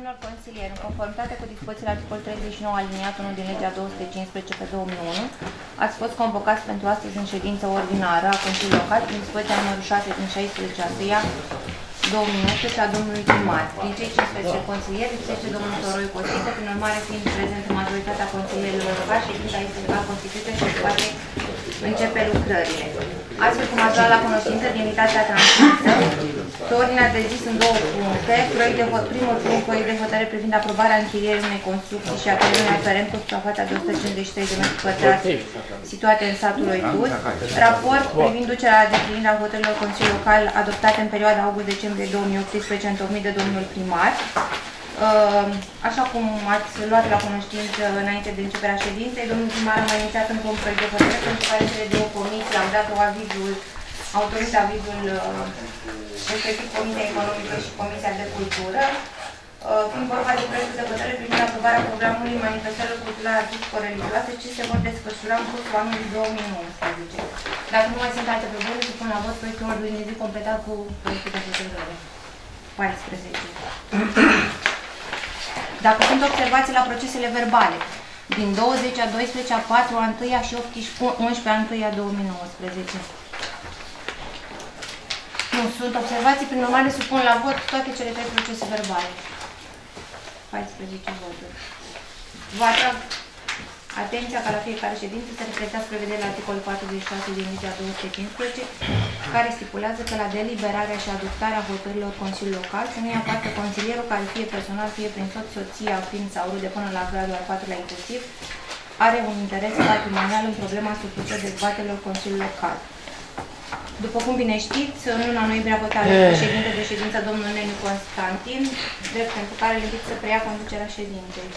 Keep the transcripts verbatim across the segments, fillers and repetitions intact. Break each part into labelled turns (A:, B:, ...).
A: Domnilor consilieri, în conformitate cu dispozițiile articolul treizeci și nouă aliniatul unu din legea două sute cincisprezece pe două mii unu, ați fost convocați pentru astăzi în ședință ordinară a Consiliului Local prin dispoziția numărul șase din șaisprezece a două mii nouăsprezece a domnului primar. Din cei cincisprezece consilieri, lipsește domnul Soroi Costită, prin urmare fiind prezent în majoritatea consilierilor locali, ședința este legal constituită și se poate începe lucrările. Astfel cum ați luat la cunoștință din invitația transmisă, pe ordinea de zi sunt două puncte. Proiect de hot, primul punct, proiect de hotărâre privind aprobarea închirierii unei construcții și a terenului aferent cu suprafața de o sută cincizeci și trei de metri pătrați situate în satul Oitus. Raport privind ducerea la deplinire a hotărârilor Consiliului Local adoptate în perioada august-decembrie două mii optsprezece, întocmit de domnul primar. Așa cum ați luat la cunoștință înainte de începerea ședinței, domnul primar a mai inițiat încă un proiect de hotărâre pentru care cele două comisii au dat avizul, au trimis avizul respectiv Comisia Economică și Comisia de Cultură, fiind vorba de proiectul de hotărâre privind aprobarea programului manifestărilor culturale artistico-religioase ce se vor desfășura în cursul anului două mii nouăsprezece. Dacă nu mai sunt alte probleme, se pun la vot proiectul ordinii de zi completat cu proiectul de hotărâre. paisprezece. Dacă sunt observații la procesele verbale din douăzeci a doisprezece a patru a unu și unsprezece a unu a două mii nouăsprezece. Nu sunt observații, prin urmare supun la vot toate cele trei procese verbale. paisprezece voturi. Vă atrag atenția ca la fiecare ședință să respectați prevederile articolul patruzeci și șase din legea două sute cincisprezece, care stipulează că la deliberarea și adoptarea hotărârilor Consiliului Local să nu ia parte consilierul care fie personal, fie prin soț, soția, fiind sau rude până la gradul al patrulea inclusiv, are un interes patrimonial în problema supusă dezbaterilor Consiliului Local. După cum bine știți, în luna noiembrie a votat președinte de ședință domnul Neniu Constantin, drept pentru care îl invit să preia conducerea ședinței.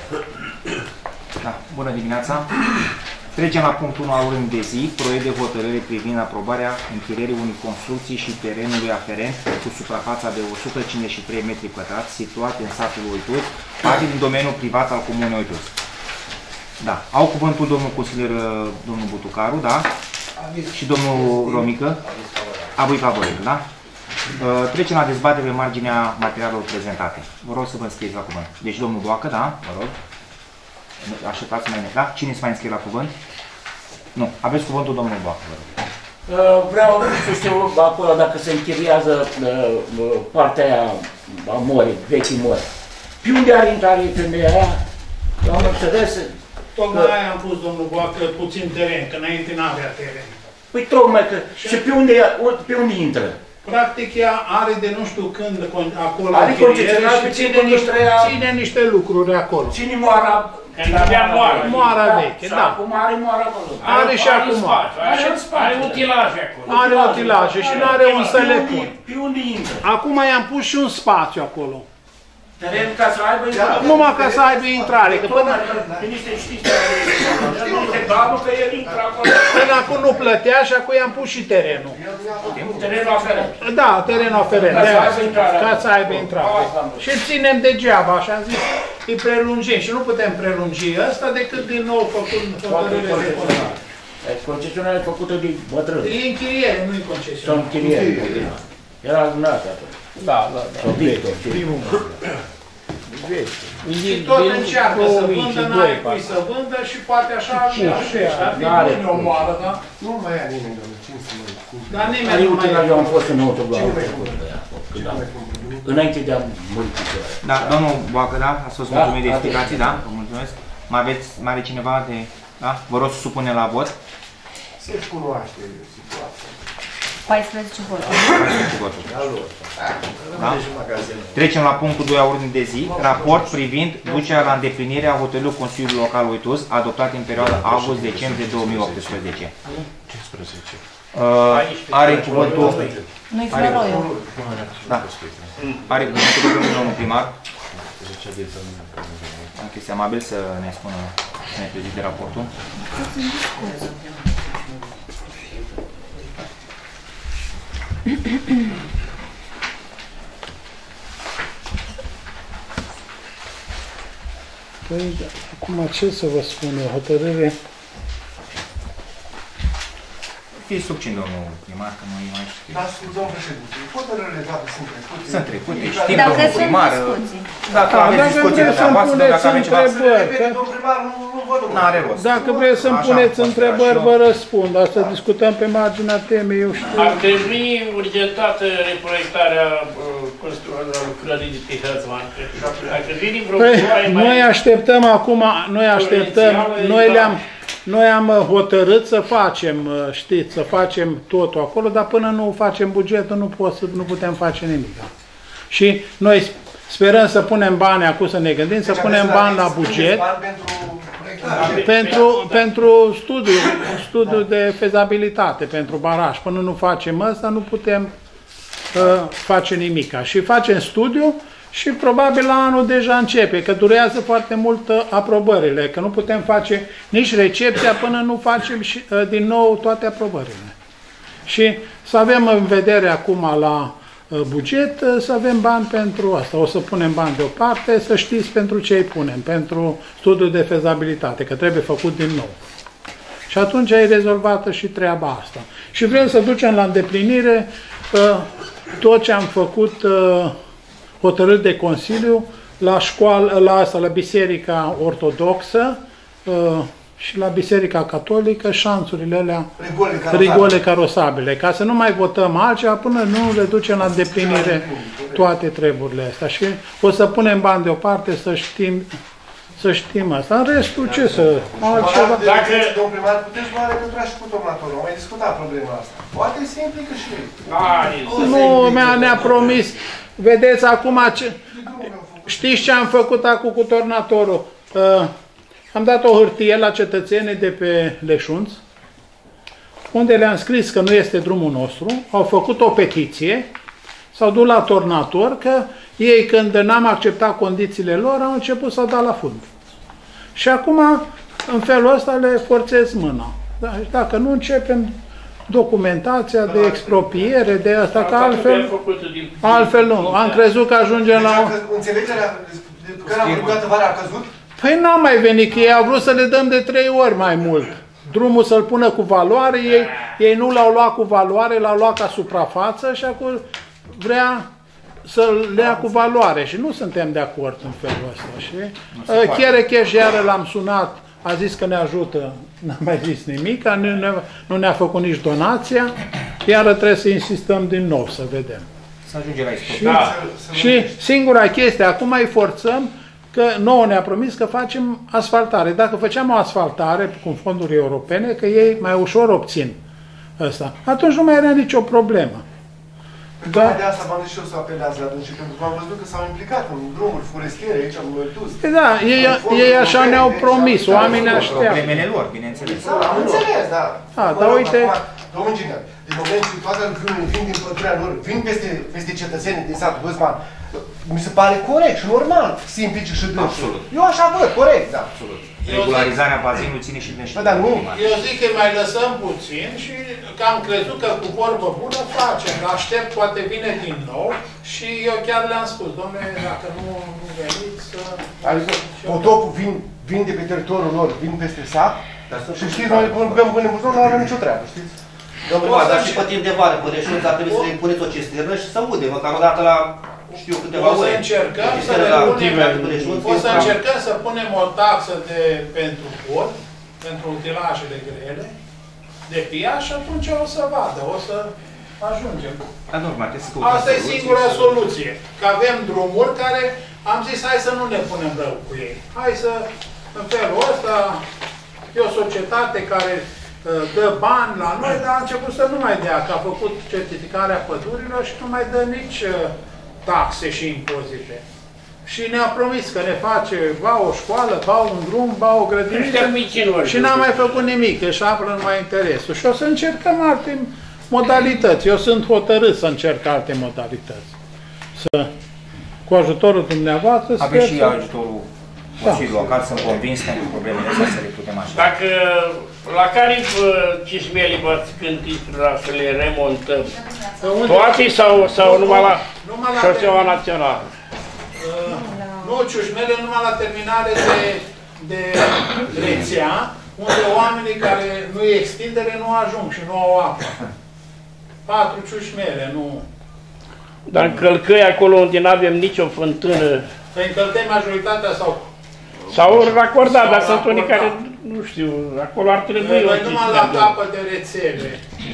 B: Da, bună dimineața! Trecem la punctul unu al ordinii de zi, proiect de hotărâre privind aprobarea închirierii unei construcții și terenului aferent cu suprafața de o sută cincizeci și trei metri pătrați situate în satul Oitus, parte din domeniul privat al Comunei Oitus. Da, au cuvântul domnul consilier, domnul Butucaru, da? Și domnul Romică, avui favorabil, da? Trecem la dezbatere pe marginea materialelor prezentate. Vă rog să vă înscrieți la cuvânt. Deci domnul Boacă, da? Vă rog. Așteptați mai da? Cine se mai înscrie la cuvânt? Nu. Aveți cuvântul domnul Boacă, vă rog.
C: Vreau să știu acolo dacă se închiriază partea aia a morii, vechii mori. Pe unde are intrare femeia aia? Am înțeles.
D: Tocmai aia am pus, domnul Boacă, puțin teren, că înainte n-avea teren.
C: Păi tocmai că... Și pe unde, pe unde intră?
D: Practic ea are de nu știu când acolo
C: are concesionar și ține niște,
D: ține niște lucruri acolo.
C: Ține moara...
D: Când avea moara. Moara veche, da.
C: Acum are moara acolo.
D: Are și acum.
E: Are utilaje acolo.
D: Are utilaje și nu are un să le pun.
C: Pe unde intră?
D: Acum i-am pus și un spațiu acolo.
C: Teren ca să aibă intrare.
D: Numai ca să aibă intrare. Că până...
C: niște știți niște gabul că el intră acolo.
D: Până acum nu plătea și acum i-am pus și terenul.
C: Terenul aferent.
D: Da, terenul aferent. Ca să aibă intrare. Și îl ținem degeaba, așa am zis. Îi prelungim și nu putem prelungi ăsta decât din nou făcut hotărâre de hotărâre.
C: Concesionarea e făcută de bătrân.
D: E închiriere, nu-i concesionare.
C: Sau închiriere. Era adunat atunci.
D: Da, da, da.
C: Primul
D: și tot încearcă să vândă, n-are cui să vândă și poate așa așa. Ar fi bun o moară, da?
F: Nu mai are nimeni, domnule, cine să mai cumpă?
D: Dar nimeni nu mai
C: are. Eu am fost în autoblan. Înainte de a muri picioare.
B: Da, domnul Boacă, da? Ați fost mulțumit de explicații, da? Vă mulțumesc. Mai aveți, mai are cineva de... Da? Vă rog să supunem la vot.
F: Se cunoaște situația.
A: paisprezece voturi.
B: paisprezece voturi. Da? Trecem la punctul doi a ordinii de zi, raport privind ducerea la îndeplinire a hotărârilor Consiliului Local Oitus, adoptate în perioada august-decembrie două mii optsprezece.
F: cincisprezece.
B: Uh, are cuvântul...
A: Nu-i Floroiu.
B: Da. Are cuvântul domnul primar. Dacă este amabil să ne spună, să ne prezinte raportul.
D: Păi, acum ce să vă spun eu, hotărâre
B: Fiți succint, domnul primar, că noi mai știm.
F: Dar, domnul președinte, hotărârile toate sunt trecute.
B: Sunt trecute, știm,
A: Dacă
B: domnul
A: sunt
B: primar.
A: discuții.
B: Dacă
D: Da,
B: aveți
D: dacă
B: discuții
D: vreți
B: de
D: să-mi
B: voastră,
D: puneți
B: dacă aveți ceva,
D: întrebări, că
F: Domnul primar, nu, nu văd, domnul.
B: n-are rost.
D: dacă vreți să-mi
B: Așa
D: puneți
B: a fost,
D: întrebări,
B: așa.
D: vă răspund, dar să discutăm pe marginea temei, eu știu.
E: Ar trebui urgentată reproiectarea construcției lucrării de pe Hățman. Dacă vine vreo
D: Păi,
E: ploaie mai...
D: noi așteptăm acum, noi așteptăm, noi le-am, noi am hotărât să facem, știți, să facem totul acolo, dar până nu facem bugetul nu, pot să, nu putem face nimic. Și noi sperăm să punem bani, acum să ne gândim, să punem bani la buget pentru, pentru studiu, studiu de fezabilitate, pentru baraj. Până nu facem asta, nu putem uh, face nimic. Și facem studiu și probabil la anul deja începe, că durează foarte mult uh, aprobările, că nu putem face nici recepția până nu facem și, uh, din nou toate aprobările. Și să avem în vedere acum la uh, buget, uh, să avem bani pentru asta. O să punem bani deoparte, să știți pentru ce îi punem, pentru studiul de fezabilitate, că trebuie făcut din nou. Și atunci ai rezolvată și treaba asta. Și vrem să ducem la îndeplinire uh, tot ce am făcut uh, hotărât de Consiliu la școală, la asta, la Biserica Ortodoxă uh, și la Biserica Catolică, șanțurile alea, rigole carosabile, ca să nu mai votăm altceva până nu le ducem la îndeplinire toate treburile astea. Și o să punem bani deoparte să știm, să știm asta. În restul ce să... altceva.
F: Dacă, domnul primar, puteți lua legătura și cu donatorul. Am mai discutat problema asta. Poate se implică și ei.
D: Nu mi-a ne-a promis. Vedeți acum ce... Știți ce am făcut acum cu tornatorul? Uh, am dat o hârtie la cetățenii de pe Leșunț, unde le-am scris că nu este drumul nostru, au făcut o petiție, s-au dus la tornator, că ei, când n-am acceptat condițiile lor, au început să dea la fund. Și acum, în felul ăsta, le forțez mâna. Da? Și dacă nu începem documentația de expropiere, de asta, că altfel, altfel nu. Am crezut că ajungem la...
F: Înțelegerea care am rugat vara a căzut?
D: Păi n-am mai venit, că ei au vrut să le dăm de trei ori mai mult. Drumul să-l pună cu valoare, ei, ei nu l-au luat cu valoare, l-au luat ca suprafață și acum vrea să-l lea cu valoare și nu suntem de acord în felul ăsta. Și Cherecheș iară l-am sunat, a zis că ne ajută, n-a mai zis nimic, nu ne-a nu ne făcut nici donația, iară trebuie să insistăm din nou să vedem.
B: Să ajungem la
D: și, da. și singura chestie, acum îi forțăm că nouă ne-a promis că facem asfaltare. Dacă făceam o asfaltare cu fonduri europene, că ei mai ușor obțin ăsta, atunci nu mai era nicio problemă.
F: Da. De asta v-am zis și eu să apelează atunci, pentru că am văzut că s-au implicat în drumuri forestiere, aici am dus.
D: Da, ei, ei așa ne-au promis, oamenii așteaptă.
B: Problemele lor, bineînțeles.
F: Da, am înțeles, da.
D: Da, dar uite...
F: Domnul inginer, din moment ce toate lucrurile vin din pădurea lor, vin peste, peste cetățenii din satul Hățman, mi se pare corect și normal să implice și dânsul.
B: Absolut.
F: Eu așa văd, corect, da.
B: Absolut. Regularizarea bazinului ține și dânsul.
F: Dar nu.
D: Eu zic că mai lăsăm puțin și că am crezut că cu vorbă bună facem. Aștept, poate vine din nou și eu chiar le-am spus, domnule, dacă nu, nu veniți să...
F: Adică potopul vin, vin de pe teritoriul lor, vin peste sat și știți, noi bem până în buzon, nu avem nicio treabă, știți?
G: Domnul primar, dar și pe timp de vară, pe Reșunț, ar trebui să-i puneți o cisternă și să ude, măcar o dată la, știu, câteva ore.
D: O să încercăm să le punem, o să încercăm să punem o taxă de, pentru pod, pentru utilajele grele, de pia și atunci o să vadă, o să ajungem.
B: Dar normal, trebuie să căutăm
D: Asta e singura soluție, că avem drumuri care am zis hai să nu ne punem rău cu ei. Hai să, în felul ăsta, e o societate care dă bani la noi, dar a început să nu mai dea, că a făcut certificarea pădurilor și nu mai dă nici taxe și impozite. Și ne-a promis că ne face ba o școală, ba un drum, ba o grădiniță și n-a mai făcut nimic, își află numai interesul. Și o să încercăm alte modalități. Eu sunt hotărât să încerc alte modalități. Să, cu ajutorul dumneavoastră,
B: avem și
D: să...
B: ajutorul Consiliului Local, sunt convins că pentru problemele astea să le putem așa.
E: Dacă la care cismele v-ați gândit să le remontăm? Toate sau, sau numai la șoseaua națională?
D: Nu, ciușmele numai la terminare de, de rețea, unde oamenii care nu e extindere nu ajung și nu au apă. Patru ciușmele, nu...
E: Dar în Călcăi, acolo unde nu avem nicio fântână...
D: Că în Călcăi majoritatea sau...
E: S-au racordat, dar sunt unii care, nu știu, acolo ar trebui...
D: Noi numai la capăt de rețele.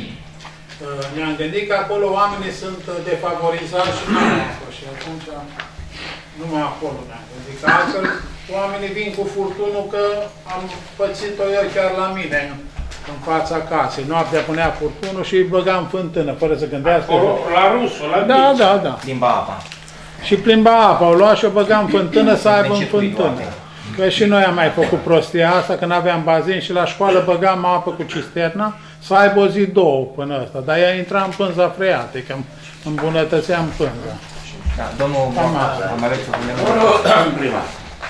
D: Ne-am gândit că acolo oamenii sunt defavorizați și nu apă. Și atunci, numai acolo ne-am gândit. Că altfel, oamenii vin cu furtunul, că am pățit-o eu chiar la mine, în, în fața casei. Noaptea punea furtunul și îi băga în fântână, fără să gândească.
E: Acolo, la rusul, la
D: Da,
E: bici.
D: da, da.
B: Limba apa.
D: Și plimba apa, o lua și o băga în fântână să aibă în fântână. Că și noi am mai făcut prostia asta, când aveam bazin și la școală băgam apă cu cisterna, să aibă o zi, două până ăsta. Dar ea intra în pânza freată, că îmbunătățeam pânza.
B: Da, domnul Moca, am aveți o problemă?
C: Domnul primar,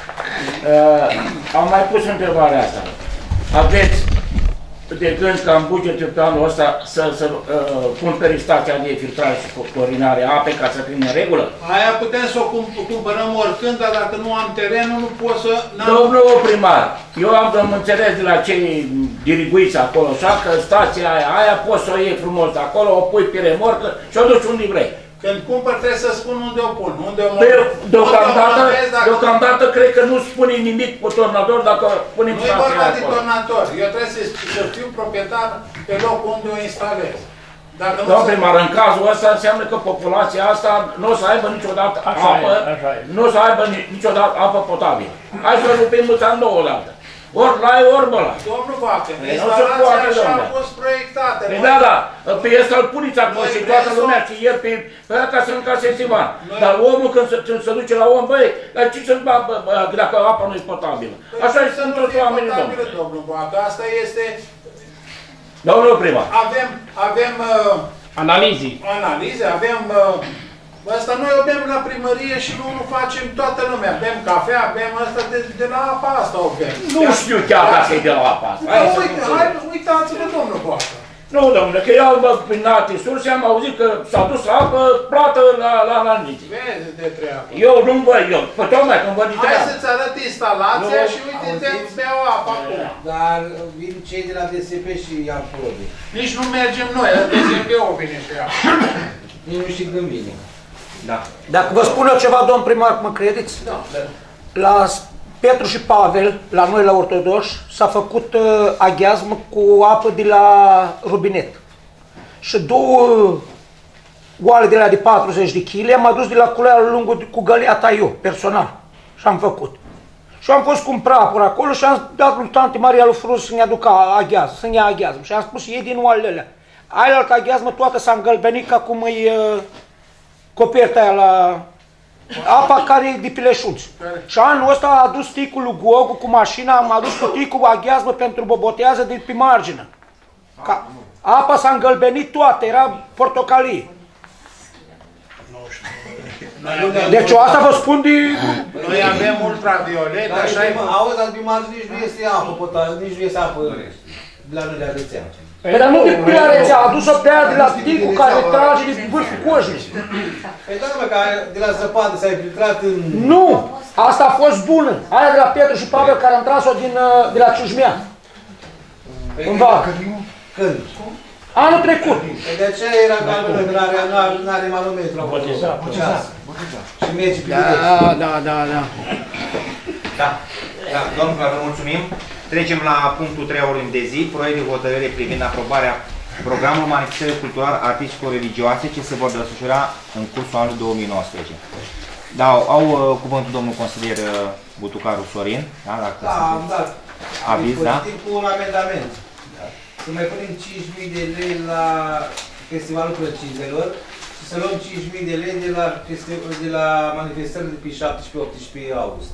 C: uh, am mai pus întrebarea asta. Aveți de gând ca în bugetul pe anul ăsta să, să uh, cumperi stația de filtrare și corinare a apei ca să fim în regulă?
D: Aia putem să o cumpărăm oricând, dar dacă nu am terenul, nu pot să...
C: Domnul primar, eu am, am înțeles de la cei diriguiți acolo, așa că stația aia, aia poți să o iei frumos de acolo, o pui pe remorcă și o duci unde vrei.
D: Când cumpăr trebuie să spun unde o pun, unde o
C: Păi, deocamdată, deocamdată cred că nu spune nimic cu tornator dacă punem
D: nu e vorba de tornator. Eu trebuie să, să fiu proprietar pe locul unde o instalez.
C: Domnul primar, în cazul ăsta înseamnă că populația asta nu o să aibă niciodată
E: așa
C: apă,
E: e, așa e.
C: nu o să aibă niciodată apă potabilă. Hai să rupim în două odată. Ori la ori bă la.
D: Domnul Vacă,
C: Păi nu se poate,
D: instalația așa
C: domnule.
D: a fost proiectată.
C: Păi da, da, pe ăsta îl puneți acolo și toată lumea și el pe ăla ca să nu încaseze Ivan. Dar omul când se, când se duce la om, băi, dar ce să-mi bă, bă, dacă apa nu e potabilă? Așa
D: Păi
C: sunt toți oamenii, domnule.
D: Domnul Vacă, asta este...
C: Domnul primar.
D: Avem, avem uh,
E: Analizii.
D: analize, avem... Uh, Asta noi o bem la primărie și nu, nu facem toată lumea. Bem cafea, bem asta de, de la apa asta o bem.
C: Nu chiar, știu chiar dacă e de la apa asta.
D: Da, uite, hai, uitați-vă, domnul Boacă.
C: Nu, domnule, că eu prin alte surse am auzit că s-a dus la apă, plată la, la, la nici.
D: Vezi de treabă.
C: Eu nu-mi văd, eu, pe tocmai când văd de
D: Hai
C: treabă.
D: să-ți arăt instalația
H: Nu,
D: și uite, te
H: auziți?
D: beau apă acum.
H: Dar vin cei de la D S P și ia probe.
D: Nici nu mergem noi, D S P-ul vine și ia.
H: Nici nu știu când vine.
B: Da.
I: Dacă vă spun eu ceva, domn primar, mă credeți?
D: Da.
I: La Petru și Pavel, la noi la ortodoși, s-a făcut uh, aghiazmă cu apă de la robinet. Și două oale de la de patruzeci de kilograme am adus de la culearul lungul cu găleata eu, personal. Și am făcut. Și am fost cu un prapor acolo și am dat lui tante Maria lui Frus să ne aducă aghiazmă, să ne ia aghiazmă. Și am spus, iei din oalele alea. Aia altă aghiazmă toată s-a îngălbenit ca cum e... Uh, coperta aia la apa care e de pileșuți. Și anul ăsta a adus ticul lui Gogu cu mașina, am adus cu ticul aghiazmă pentru bobotează de pe margine. Ca, apa s-a îngălbenit toată, era portocalie. Deci o asta vă spun de...
D: Noi avem ultraviolet,
H: Dar
D: așa e...
H: auzi, dar din margine nici nu este apă potabilă, nici nu este apă de la noi de rețea.
I: Păi dar nu de pe la rețea, a adus-o pe aia de la ticul care trage de vârful cojii.
H: Păi da, mă, că de la zăpadă s-a infiltrat în...
I: Nu! Asta a fost bună. Aia de la Petru și Pavel care am tras-o din, de la Ciușmea. În vară.
H: Când?
I: Anul trecut.
H: Păi de aceea era galbenă, că nu are manometru acolo.
C: Botezat.
H: Și merge pe
I: Da,
H: direct.
I: da, da, da.
B: Da. Da, domnul Clar, vă mulțumim. Trecem la punctul trei ordini de zi, proiect de hotărâre privind aprobarea programului manifestării culturale artistico-religioase ce se vor desfășura în cursul anului două mii nouăsprezece. Da, au uh, cuvântul domnul consilier uh, Butucaru Sorin, da, dacă
H: Da, am dat.
B: aviz, da?
H: Cu un amendament. Să mai punem cinci mii de lei la Festivalul Plăcintelor și să luăm cinci mii de lei de la, de la manifestările de pe șaptesprezece optsprezece august.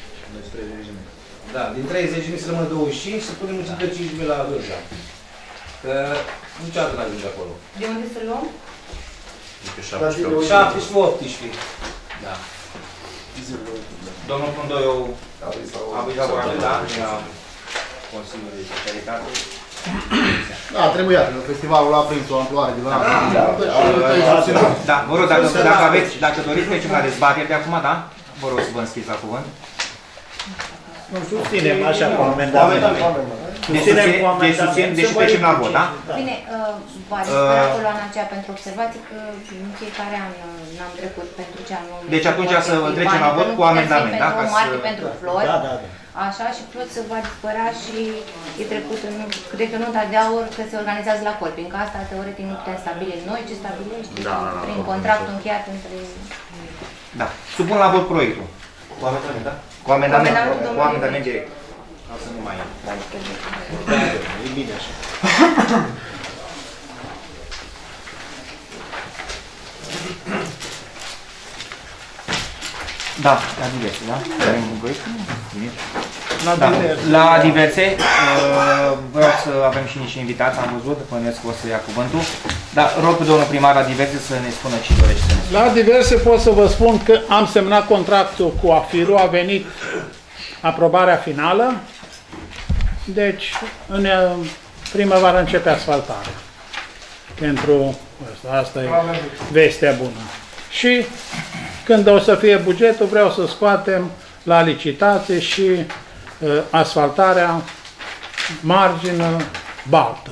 H: Da, din treizeci de mii să rămână douăzeci și cinci, să punem încă cinci mii la Hârja. Că niciodată nu ajunge acolo.
A: De unde să luăm?
H: șaptesprezece optsprezece. Da.
B: Domnul Tundoiu, aviz favorabil, da? De la Consiliul de Specialitate.
F: Da, trebuia, festivalul a prins o amploare de la...
B: Da, vă rog, dacă, dacă, aveți, dacă doriți trecem la dezbatere de acum, da? Vă rog să vă înscriți la cuvânt.
J: Nu susținem așa cu amendament.
D: Susținem cu
B: Deci susțin,
D: amendament.
B: deci trecem la vot, da?
A: Bine, uh, v-a disperat coloana aceea pentru observații că în fiecare an uh, n-am trecut pentru ce anul.
B: Deci atunci să trecem la vot cu amendament, da?
A: Pentru marche, pentru flori.
F: Da, da, da.
A: Așa, și plus va dispărea și e trecut în, cred că nota de aur că se organizează la Colpin, că asta teoretic nu putem stabili noi, ce stabilește
G: Da, da, da,
A: prin
G: da,
A: contractul
G: da.
A: încheiat între...
B: Da. Supun la vot proiectul.
G: Cu amendament, da?
B: Cu amendament,
A: Amendamentul
B: cu amendament direct. Ca să nu mai...
F: E bine așa.
B: Da, la diverse, da? Avem un proiect? Bine.
D: La
B: Da.
D: diverse.
B: La diverse, uh, vreau să avem și niște invitați, am văzut, bănuiesc că o să ia cuvântul. Dar rog pe domnul primar la diverse să ne spună ce dorește să ne spună.
D: La diverse pot să vă spun că am semnat contractul cu Afiru, a venit aprobarea finală, deci în primăvară începe asfaltarea. Pentru asta, asta e vestea bună. Și când o să fie bugetul, vreau să scoatem la licitație și uh, asfaltarea margină baltă.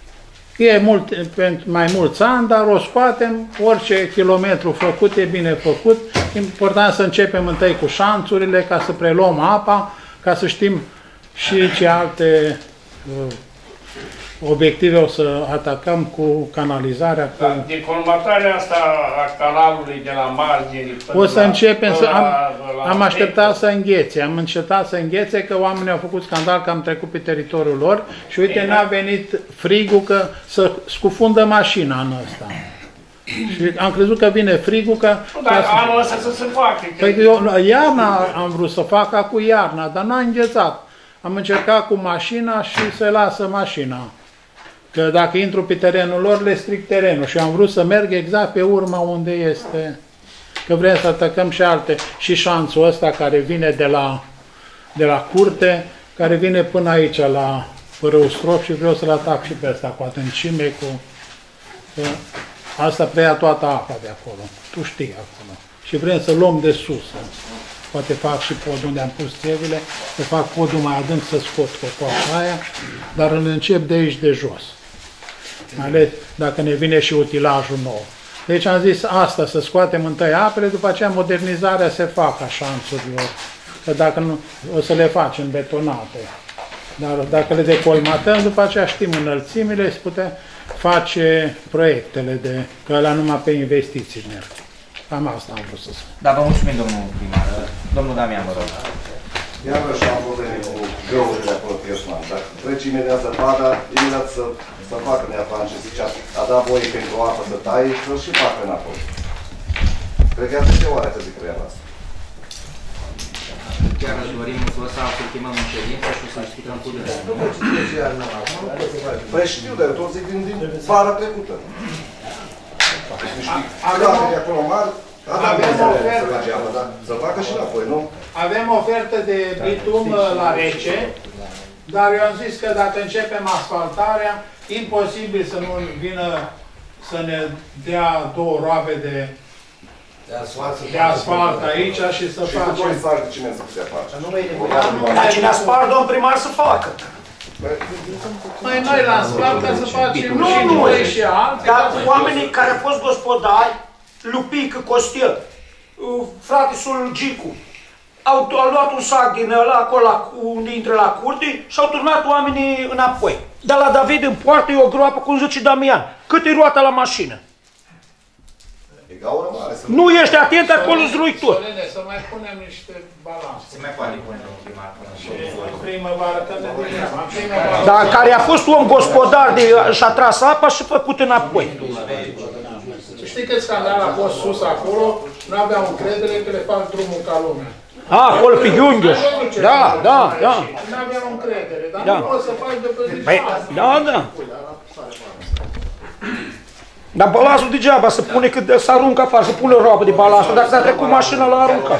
D: E mult, pentru mai mulți ani, dar o scoatem, orice kilometru făcut e bine făcut. Important să începem întâi cu șanțurile, ca să preluăm apa, ca să știm și ce alte uh, obiective o să atacăm cu canalizarea. Cu...
E: Da, de colmatarea asta a canalului de la margini până
D: O să
E: la,
D: începem să... Am,
E: la,
D: am așteptat să înghețe, am încetat să înghețe, că oamenii au făcut scandal că am trecut pe teritoriul lor și uite, n-a venit frigul că să scufundă mașina în ăsta. Și am crezut că vine frigul că...
E: Nu, dar
D: să...
E: anul ăsta să se facă.
D: Păi eu, iarna am vrut să fac cu iarna, dar n-a înghețat. Am încercat cu mașina și se lasă mașina. Că dacă intru pe terenul lor, le stric terenul. Și am vrut să merg exact pe urma unde este. Că vrem să atacăm și alte. Și șanțul ăsta care vine de la, de la curte, care vine până aici la Răustrop și vreau să-l atac și pe ăsta cu adâncime, cu... Că asta preia toată apa de acolo. Tu știi acolo. Și vrem să luăm de sus. Poate fac și podul unde am pus țevile, să fac podul mai adânc să scot cocoașa aia, dar îl încep de aici de jos. Mai ales dacă ne vine și utilajul nou. Deci am zis asta, să scoatem întâi apele, după aceea modernizarea se fac a șanțurilor. Că dacă nu, o să le facem betonate. Dar dacă le decolmatăm, după aceea știm înălțimile, se putea face proiectele, de, că ăla numai pe investiții merg. Cam asta am vrut să spun.
B: Da, vă mulțumim, domnul primar. Domnul Damian, vă rog.
J: Iarăși am probleme cu găurile acolo pe Iosman. Dacă trece imediat zăpada, imediat să, să facă neapărat ce zicea, a dat voie pentru apă să taie, să-l și facă înapoi. Cred că atât de oare să zic treaba asta.
B: Chiar aș dori în ăsta să chemăm în ședință și să discutăm cu dânsul.
J: Păi știu, dar eu tot zic din, din vara trecută. Deci nu știi, dacă de acolo mari, avem ofertă. Să facă și înapoi, nu?
D: Avem ofertă de bitum la rece, dar eu am zis că dacă începem asfaltarea, imposibil să nu vină să ne dea două roabe de,
H: De asfalt,
D: de asfalt aici și să
J: Și cu
D: facem.
J: doi saci de ciment să putea face.
I: Dar cine a spart, domn primar, să facă.
D: Noi, noi l-am spart ca să facem
I: Nu,
D: și
I: nu,
D: noi și alții.
I: dar
D: ca să-
I: oamenii care au fost gospodari, Lupică, Costel, fratisul Gicu, au, au luat un sac din ăla, acolo la, unde intră la curte și au turnat oamenii înapoi. Dar la David în poartă e o groapă, cum zice Damian. Cât e roata la mașină?
J: E gaură mare să...
I: Nu ești atent, acolo îți rui tot.
D: Sorine, să mai punem niște balanțe.
B: Se mai poate pune domnul primar până
D: Și în primăvară, că ne vedem, în primăvară.
I: Dar care a fost om gospodar de, și-a tras apa și făcut înapoi.
D: Știi cât scandal a fost sus acolo? Nu aveau încredere că le fac drumul ca lumea.
I: A, acolo pe Gheungheș. Da, da, da.
D: Nu aveau încredere, dar
I: Da.
D: nu o să faci de pe zi.
I: Păi, da, da. Dar balastul degeaba se pune că se aruncă afară, se pune roabă de balastul, dacă s-a trecut mașina la aruncat.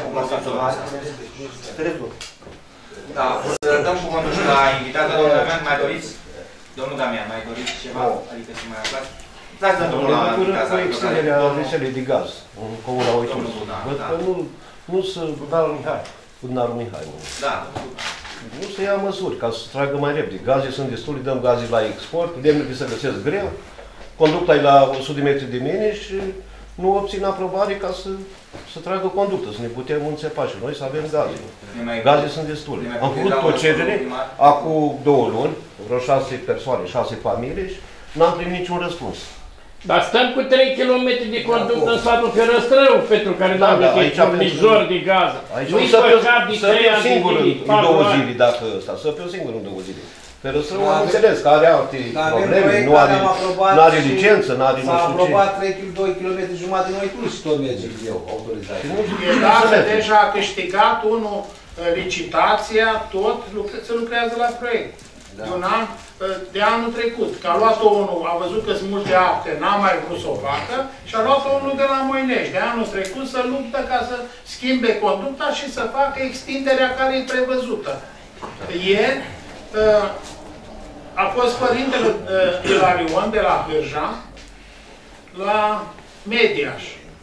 B: Da, o să dăm cuvântul și la invitat. Domnul Damian, mai doriți? Domnul Damian, mai doriți ceva? Adică să mai aflați? Dați dăm domnul la invitat.
F: Cu extinderea rețelei de gaz în comuna Oitus. Văd că nu, nu sunt Dunarul Mihai. Cu Dunarul Mihai.
B: Da.
K: Nu se ia măsuri ca să tragă mai repede. Gaze sunt destule, dăm gaze la export, lemnele se găsesc greu, conducta e la o sută de metri de mine și nu obțin aprobare ca să, să tragă conductă, să ne putem înțepa și noi să avem gaze. Gaze sunt destule. Am făcut tot cerere, acum două luni, vreo șase persoane, șase familii și n-am primit niciun răspuns.
E: Dar stăm cu trei kilometri de conductă în satul Ferăstrău, pentru care
K: Da,
E: n-am
K: da,
E: găsit
K: aici
E: furnizor de gaz.
K: Aici
E: Nu-i
K: să fiu,
E: păcat de
K: să
E: trei
K: fiu
E: ani
K: singur
E: de
K: în,
E: zile,
K: în
E: patru
K: două
E: ani.
K: zile, dacă ăsta, să fiu singur în două zile. Ferăstrău
H: Da,
K: am
H: avem-
K: înțeles că are alte
H: Dar avem
K: probleme,
H: proiect
K: nu
H: care
K: are,
H: am aprobat
K: nu are
H: și
K: licență, nu are nu
H: S-a
K: știu ce.
H: aprobat trei virgulă doi kilometri jumătate noi plus și tot merge eu, autorizare.
K: Și nu știu
D: E
K: ce
D: dat,
K: să merge.
D: deja a câștigat unul uh, licitația, tot lucre, se lucrează la proiect.
H: Da.
D: De un an, uh, de anul trecut. Că a luat-o unul, a văzut că sunt multe acte, n-a mai vrut să o facă și a luat-o unul de la Moinești. De anul trecut să luptă ca să schimbe conducta și să facă extinderea care e prevăzută. Ieri uh, a fost părintele uh, Ilarion de la Hârja la Mediaș.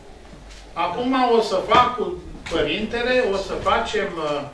D: Acum o să fac cu părintele, o să facem,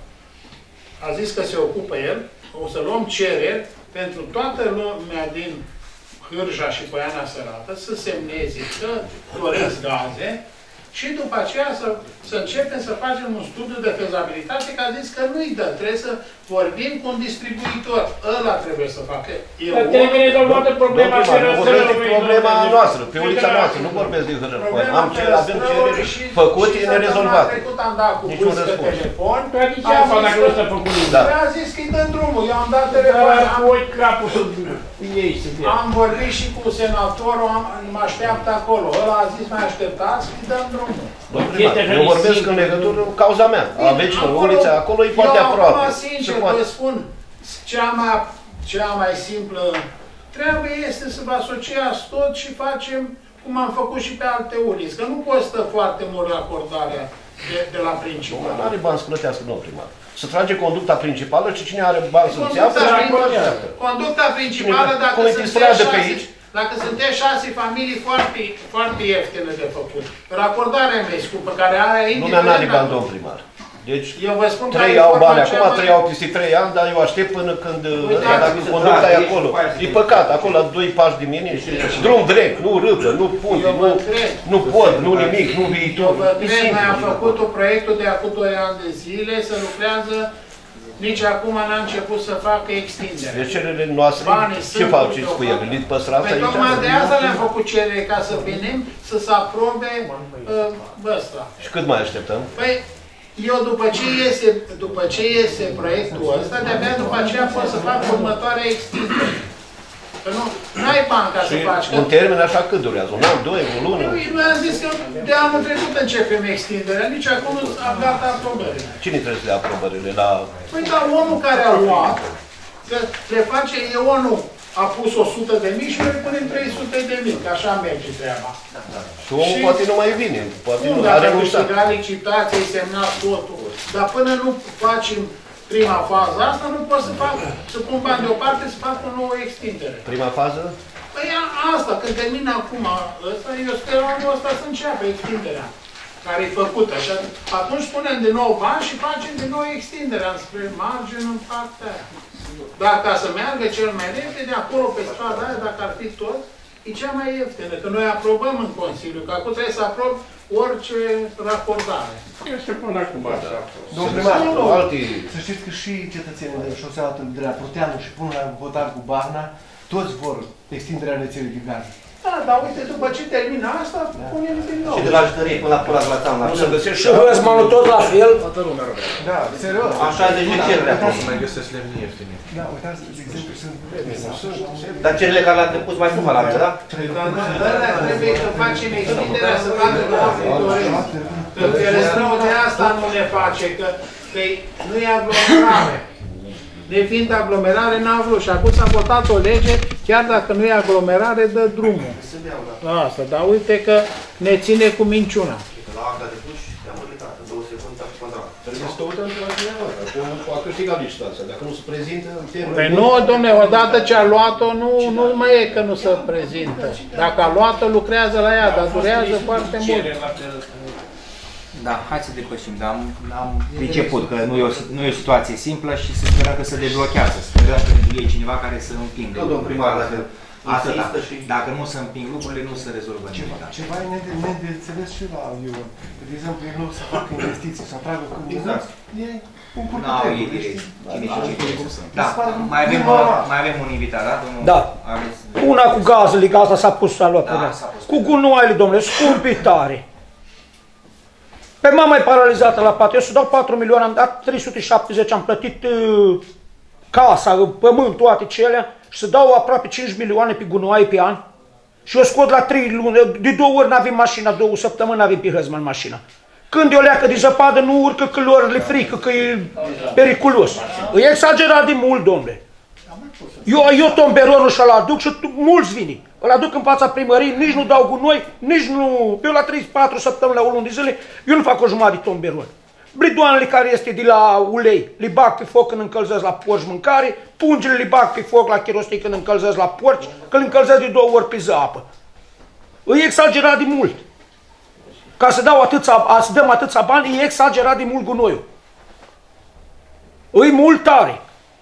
D: uh, a zis că se ocupă el, o să luăm cereri pentru toată lumea din Hârja și Poiana Sărată să semneze că doresc gaze și după aceea să, să începem să facem un studiu de fezabilitate, că a zis că nu-i dă, trebuie să vorbim cu un distribuitor. Ăla trebuie să facă. Eu,
E: Dar trebuie rezolvată problema
K: Domnul primar, nu vorbesc de
E: Ferăstrăului.
K: problema
E: domnule.
K: noastră, pe ulița noastră, nu vorbesc de Hârăpăi. Am cereri, avem cereri făcute, nerezolvate.
D: trecut am dat cu
K: Niciun
D: vârst pe
K: răspuns.
D: telefon.
E: Toate ce apa dacă nu s-a făcut nimic.
K: Da.
D: Păi a zis că-i dăm drumul. Eu am dat telefon.
E: Dar
D: Am,
E: voi capul sub ei să fie.
D: am vorbit și cu senatorul, am, mă așteaptă acolo. Ăla a zis mai așteptați, îi dăm drumul.
K: Domnul primar, eu vorbesc în legătură cu cauza mea. A vecinul, ulița, acolo e foarte aproape.
D: Eu acum, sincer, vă spun, cea mai, cea mai simplă treabă este să vă asociați tot și facem cum am făcut și pe alte uliți. Că nu costă foarte mult acordarea de, de la principal.
K: Nu are bani să plătească, domnul primar. Să trage conducta principală și cine are bani să-ți ia,
D: Conducta,
K: să-și
D: prin-
K: plătească.
D: conducta principală,
K: Cine-
D: dacă
K: cum e
D: sunteți
K: stradă pe
D: șase,
K: aici?
D: dacă sunteți șase familii foarte, foarte ieftine de făcut. Racordarea mea e scumpă, care are
K: Lumea n-are bani, domnul primar. Deci,
D: Eu vă spun
K: trei
D: care
K: au
D: e
K: bani
D: forma
K: acum,
D: cea mai-
K: trei au peste trei ani, dar eu aștept până când,
D: Uitați,
K: dacă
G: să
K: conducta
G: tragi,
K: e
G: ești
K: acolo.
G: cu aia să
K: E
G: te-
K: păcat, acolo la doi pași de mine și drum drept, nu râpă, nu punte,
D: Eu vă
K: nu,
D: cred.
K: nu pod, nu nimic, nu
D: Eu
K: viitor.
D: vă
K: E
D: cred, noi am
K: simplu.
D: făcut un proiectul de acum doi ani de zile, să lucrează, nici acum n-a început să facă extindere.
K: Deci cererile noastre,
D: Banii
K: ce
D: sunt,
K: faceți cu ele? Le păstrați
D: Păi
K: aici?
D: tocmai de asta le-am făcut cerere, ca să venim să se aprobe uh, ăsta.
K: Și cât mai așteptăm?
D: Păi, eu după ce iese, după ce iese proiectul ăsta, de-abia după aceea pot să fac următoarea extindere. Că nu, n-ai bani ca să faci. Că...
K: Un termen așa cât durează? Un an, doi, o lună?
D: Noi am zis că de anul trecut începem extinderea, nici acum nu am dat aprobările.
K: Cine trebuie să le aprobările? La...
D: Păi dar omul care a luat, că le face, e omul a pus o sută de mii și noi le punem trei sute de mii, că așa merge treaba.
K: Și omul
D: Și-
K: poate nu mai vine, poate
D: Nu,
K: nu
D: dacă
K: are uitat.
D: câștiga licitație, e semnat totul. Dar până nu facem prima fază asta, nu pot să fac, să pun bani deoparte, să fac o nouă extindere.
K: Prima fază?
D: Păi a- asta, când termin acum ăsta, eu sper anul ăsta să înceapă extinderea care e făcută. Și atunci punem din nou bani și facem din nou extinderea spre margine în partea aia. Dar ca să meargă cel mai repede, acolo pe strada aia, dacă ar fi tot, e cea mai ieftină. Că noi aprobăm în Consiliu, că acum trebuie să aprob orice racordare.
E: Este până acum așa.
F: Domnul primar,
K: Alte...
F: să știți că și cetățenii de șosea de la Pruteanu și până la votat cu Barna, toți vor extinderea rețelei de gaze.
D: Da, dar uite, după ce termină asta, punem din nou.
G: Și de la jucărie până la pula de la țeamă.
K: Nu se găsește
I: Și Hăsmanul tot la fel.
L: Toată lumea rog.
F: Da, serios.
G: Am șaizeci de cereri acum.
L: Să mai găsesc lemne ieftine.
F: Da, uitați, de exemplu, sunt...
G: Dar cererile care le-am depus mai sunt valabile, da?
D: Dar trebuie să facem extinderea, să facă doresc. Că Ferăstrău de asta nu ne face, că, că nu e aglomerare. Nefiind aglomerare, n-a vrut. Și acum s-a votat o lege, chiar dacă nu e aglomerare, dă drumul. Asta, dar uite că ne ține cu minciuna.
G: La acta de puși, te-am urlitat, în două secunde am contract.
K: Trebuie să căutăm pe la cineva, dacă a câștigat licitația. Dacă nu se prezintă, în termen...
D: Păi nu, domne, odată ce a luat-o, nu, nu mai e că nu se prezintă. Dacă a luat-o, lucrează la ea, dar durează foarte mult.
B: Da, hai să depășim, dar am, am priceput că nu e, o, nu e o situație simplă și să sperăm că se deblochează. Sperăm că e cineva care să împingă.
G: Domnul primar, dacă
B: Atâta. Dacă nu se împing lucrurile, nu se rezolvă nimic.
F: Ceva e neînțeles și la Ion. De exemplu, el nu să facă investiții, să atragă comunități. E un curcuteț, știi?
B: Da, mai avem, mai avem un invitat, da? Domnul
I: Da.
B: Aveți...
I: Una cu gazele, gaza s-a pus, s-a luat. Da, cu gunoaiele, domnule, scumpi tare. Pe m-am mai paralizată la pat. Eu să dau patru milioane, am dat trei sute șaptezeci, am plătit uh, casa, pământ, toate cele. Și să dau aproape cinci milioane pe gunoaie pe an. Și eu scot la trei luni, de două ori n-avem mașina, două săptămâni n-avem pe Hăzman mașina. Când eu leacă de zăpadă, nu urcă că lor le frică, că e periculos. E exagerat de mult, domnule. Eu, eu tomberonul și-l aduc și mulți vini. Îl aduc în fața primăriei, nici nu dau gunoi, nici nu... Eu la treizeci și patru săptămâni, la o lună de zile, eu nu fac o jumătate de tomberon. Bridoanele care este de la ulei, le bag pe foc când încălzesc la porci mâncare, pungele le bag pe foc la cherostii când încălzesc la porci, când încălzesc de două ori pe zi apă. E exagerat de mult. Ca să, dau atâția, să dăm atâția bani, e exagerat de mult gunoiul. E mult tare.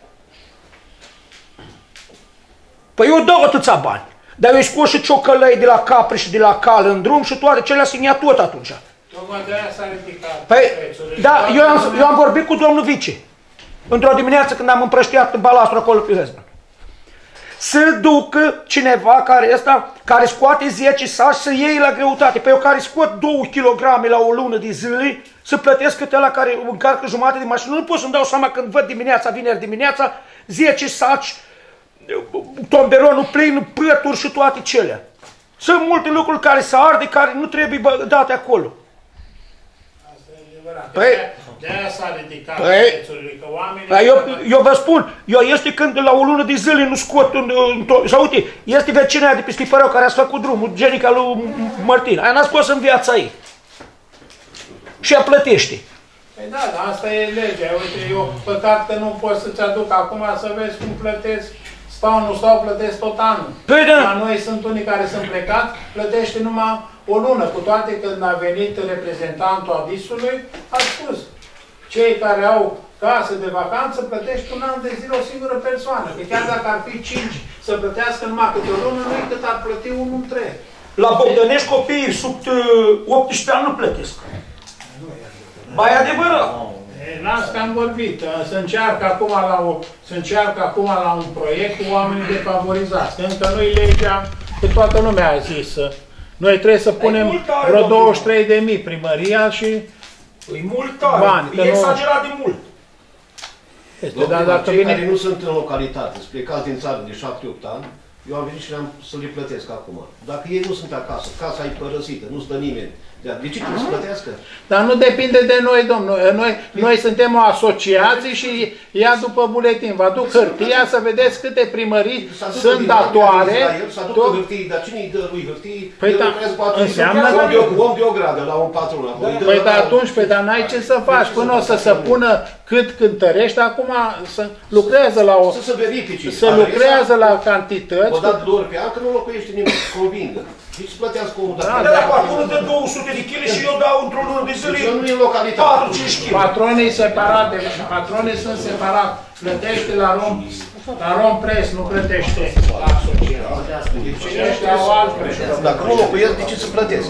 I: Păi eu dau atâția bani, dar eu îi scos și ciocălăi de la capri și de la cal în drum și toate cele se ia tot atunci.
D: Tocmai de aia s-a ridicat.
I: Păi, da, eu am, eu am vorbit cu domnul vice, într-o dimineață când am împrăștiat în balastru acolo pe Hăzman. Să ducă cineva care ăsta, care scoate zece saci să iei la greutate. Păi eu care scot două kilograme la o lună de zile, să plătesc cât ăla care încarcă jumătate de mașină. Nu pot să-mi dau seama când văd dimineața, vineri dimineața, zece saci, tomberonul plin, pături și toate cele. Sunt multe lucruri care se arde, care nu trebuie date acolo.
D: Păi, de aia s-a ridicat
I: păi,
D: prețurile, că oamenii...
I: Păi, eu, eu vă spun, eu este când la o lună de zile nu scot în, în sau uite, este vecina de pe Stipărău care a făcut drumul, Genica lui Martin, aia n-a scos în viața ei. Și ea plătește.
D: Păi da, dar asta e legea, uite, eu păcat că nu pot să-ți aduc acum să vezi cum plătesc. Stau, nu stau, plătesc tot anul.
I: Păi da.
D: La noi sunt unii care sunt plecați, plătește numai o lună, cu toate când a venit reprezentantul Adisului, a spus, cei care au casă de vacanță plătește un an de zile o singură persoană. Că chiar dacă ar fi cinci să plătească numai câte o lună, nu-i cât ar plăti unul întreg.
I: La Bogdănești copiii sub optsprezece ani nu plătesc. Ba e adevărat.
D: Las că am vorbit, se încearcă acum la, o, se încearcă acum la un proiect cu oamenii defavorizați. Încă nu-i legea, că toată lumea a zis. Noi trebuie să punem vreo douăzeci și trei de mii primăria și
I: e mult tare,
D: bani.
I: E exagerat de mult.
K: Este, dar dacă cei vine... care nu sunt în localitate, sunt plecați din țară de șapte opt ani, eu am venit și le-am să le plătesc acum. Dacă ei nu sunt acasă, casa e părăsită, nu stă nimeni, de ce trebuie să plătească?
D: Dar nu depinde de noi, domnul. Noi, noi suntem o asociație și ia după buletin. Vă aduc hârtia să vedeți câte primării sunt datoare.
K: Să aducă hârtii, dar cine îi dă lui hârtii?
D: Păi da, înseamnă că...
K: Om de o gradă la un patron.
D: Păi da, atunci, păi dar n-ai ce să faci. Până o să se pună cât cântărești, acum să lucrează la o...
K: Să se verifice.
D: Să lucrează la cantități.
K: O dat lor pe an, că nu locuiește nimeni, convingă. Deci să plătească omul dacă...
I: Da, dar acolo de două sute de kg și eu dau într-o lună de zile
K: deci nu e localitate.
I: patru cinci kg.
D: Patronii separate, patronii sunt separat. Plătește la Rom, la Rom Press, nu plătește la asociație. Deci ăștia au alt preț.
K: Dacă nu locuiesc, de ce să plătesc?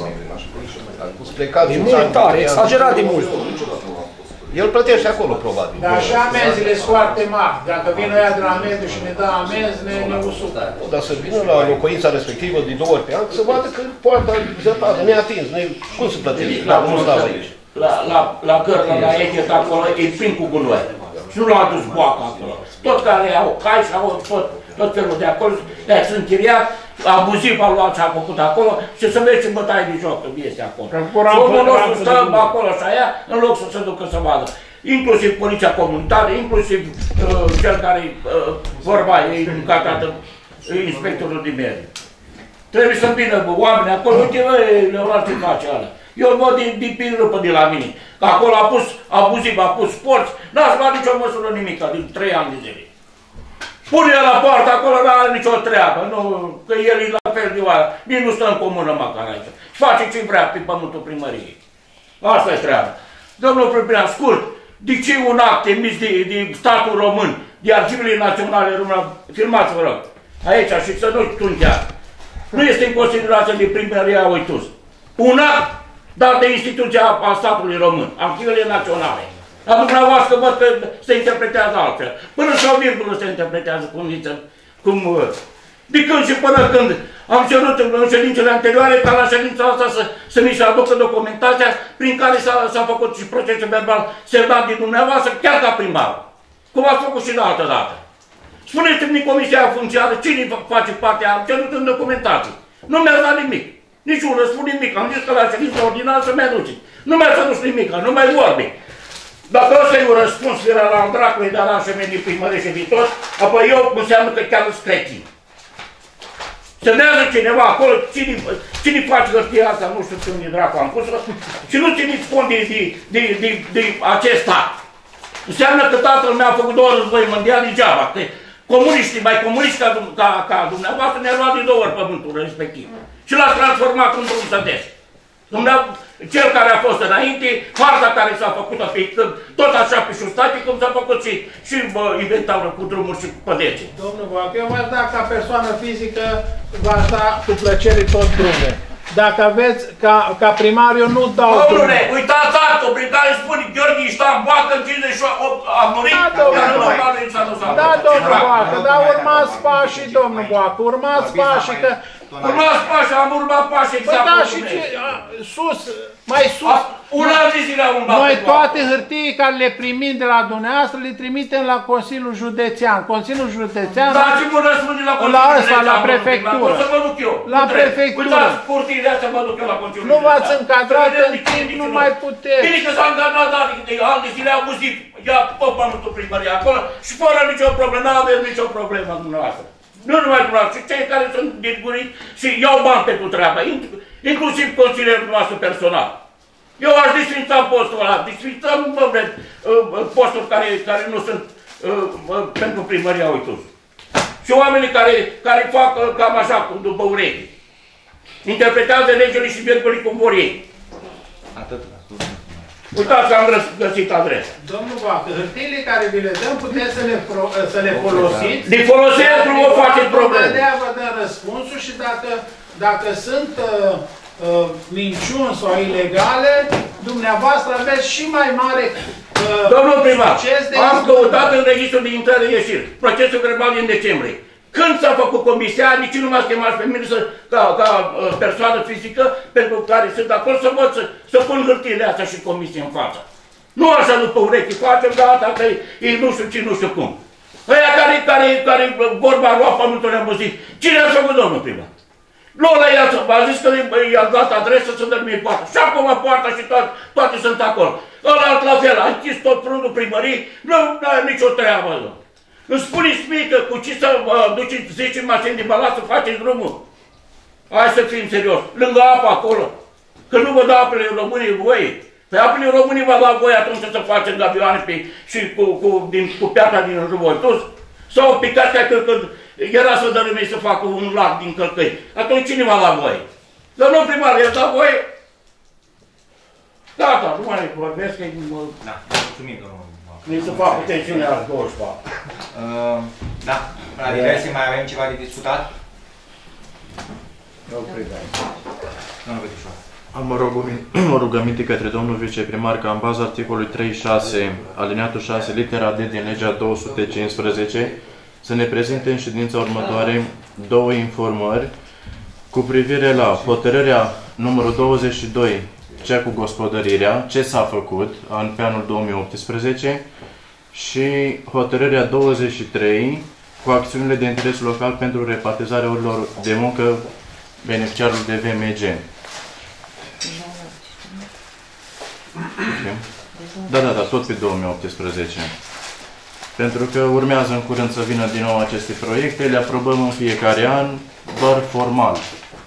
I: E mult tare, exagerat de mult.
K: El plătește acolo, probabil.
D: Dar și amenziile sunt foarte mari. Dacă vine ăia de la mediu și ne dă amenzi, ne, ne usucă.
K: Dar să vină la locuința respectivă de două ori pe an, să vadă că poarta zăpadă, neatins, ne... cum să plătești? La, nu stau aici.
C: La, la, la gărlă, la Eghet, acolo, e plin cu gunoi. Și nu l-au adus boaca acolo. Tot care au cai și au tot, tot felul de acolo, le-ați închiriat, abuziv a luat ce a făcut acolo și să mergi în bătaie de joc, când este acolo. Și omul nostru stă acolo și aia, în loc să se ducă să vadă. Inclusiv poliția comunitară, inclusiv uh, cel care uh, vorba e încatată, inspectorul de mediu. Trebuie să vină oamenii acolo, uite, Leonard ce face ăla. Eu văd din, din pirâpă de la mine, că acolo a pus abuziv, a pus porți, n-ați luat nicio măsură nimica din trei ani de zile. Pune-l la poartă acolo, nu are nicio treabă, nu, că el e la fel de oară, nici nu stă în comună măcar aici. Și face ce vrea pe pământul primăriei. Asta e treaba. Domnul Pripian, scurt, de ce un act emis de, de statul român, de arhivele naționale române, filmați, vă rog, aici și să nu tuncheați. Nu este în considerație de primăria Oitus. Un act dat de instituția a statului român, arhivele naționale. La dumneavoastră văd că se interpretează altfel. Până și o virgulă se interpretează cum, cum de când și până când am cerut în ședințele anterioare ca la ședința asta să, să mi se aducă documentația prin care s-a făcut și procesul verbal semnat din dumneavoastră, chiar ca primar. Cum ați făcut și de altă dată. Spuneți-mi din comisia funcționară cine face partea, am cerut în documentație. Nu mi-a dat nimic. Nici un răspuns nimic. Am zis că la ședința ordinară să-mi aduceți. Nu mi-a adus nimic, nu mai vorbi. Dacă ăsta e un răspuns de la dracului de la șemeni primărie și viitor, apoi eu înseamnă că chiar îți cretin. Semnează cineva acolo, cine, cine face hârtia asta, nu știu unde dracu am pus-o, și nu țineți cont de, de, de, de, de acest act. Înseamnă că tatăl meu a făcut două război mondiali degeaba, că comuniștii, mai comuniști ca, ca, ca dumneavoastră, ne-a luat de două ori pământul respectiv. Și l-a transformat într-un sădeș. Cel care a fost înainte, harta care s-a făcut pe tot așa pe șustate, cum s-a făcut și, și bă, inventarul cu drumuri și pădețe.
D: Domnul Boacă, eu v-aș da ca persoană fizică, v-aș da cu plăcere tot drumul. Dacă aveți, ca, ca primar, eu nu dau drumul.
C: Domnule, uitați actul prin care spune Gheorghe Iștan Boacă în cincizeci și opt a murit,
D: da, domnul Boacă, da, domnul Boacă, dar urmați pașii, domnul Boacă, urmați pașii, că...
C: Urmați pașii, am urmat pașii exact.
D: Păi da, și ce, a, sus, mai sus.
C: Un an de zile am urmat.
D: Noi toate hârtii care le primim de la dumneavoastră, le trimitem la Consiliul Județean. Consiliul Județean...
C: Da, ce mă răspunde la Consiliul
D: La
C: Județean?
D: ăsta, la prefectură.
C: O să mă duc eu.
D: La prefectură.
C: Uitați, curtiile astea mă duc eu la Consiliul
D: Nu
C: Județean.
D: v-ați încadrat în timp, nu mai puteți.
C: Bine că s-a încadrat de ani de zile abuzit. Ia tot pământul primăria acolo și fără nicio problemă, nu avem nicio problemă dumneavoastră. Nu numai dumneavoastră, ci cei care sunt diriguriți și iau bani pentru treaba, inclusiv consilierul nostru personal. Eu aș disfința postul ăla, disfințăm posturi care, care nu sunt uh, pentru primăria Oitus. Și oamenii care, care fac uh, cam așa, după urechi. Interpretează legile și virgulii cum vor ei.
B: Atât.
C: Uitați că am găsit adresa.
D: Domnul Boacă, hârtiile care vi le dăm, puteți să le, pro, să le folosiți.
C: De folosesc nu vă faceți probleme.
D: De-aia vă dăm răspunsul și dacă, dacă sunt uh, uh, minciuni sau ilegale, dumneavoastră aveți și mai mare uh,
C: Domnul primar,
D: de
C: am căutat în registrul de intrare-ieșiri, procesul verbal din decembrie. Când s-a făcut comisia, nici nu m-a chemat pe mine să, ca, ca uh, persoană fizică pentru care sunt acolo să văd să, să pun hârtiile astea și comisie în față. Nu așa după urechi facem, gata, că e nu știu ce, nu știu cum. Ăia care, care, care vorba a luat pământul neamuzit, cine a făcut, domnul primar? Lola a zis că i-a dat adresă să dă mie poartă. Și acum poarta și toate, toate sunt acolo. Ăla la fel, a închis tot fruntul primării, nu are nicio treabă. Îmi spuneți mie că cu ce să uh, duceți zece mașini de balat să faceți drumul? Hai să fim serios. Lângă apă acolo. Că nu vă dă apele românii voie. Păi apele românii vă dau voie atunci să facem gabioane pe, și cu, cu, din, cu piatra din Râvoitus. Sau picați ca că, că era să dărâmei să facă un lac din călcăi. Atunci cine v-a dat voie? Domnul primar, i-a dat voie? Gata, nu mai vorbesc că mă...
B: Da, mulțumim, domnul.
C: Nu să facă tensiunea la douăzeci și patru.
B: Uh, da, la diverse mai avem ceva de discutat? Domnul Petișoar.
L: Am o rugăminte către domnul viceprimar ca în baza articolului treizeci și șase, alineatul șase, litera D din legea două sute cincisprezece, să ne prezinte în ședința următoare două informări cu privire la hotărârea numărul douăzeci și doi, cea cu gospodărirea, ce s-a făcut în pe anul două mii optsprezece, și hotărârea douăzeci și trei cu acțiunile de interes local pentru repartizarea orilor de muncă beneficiarul de V M G. Da, da, da, tot pe două mii optsprezece. Pentru că urmează în curând să vină din nou aceste proiecte, le aprobăm în fiecare an, doar formal.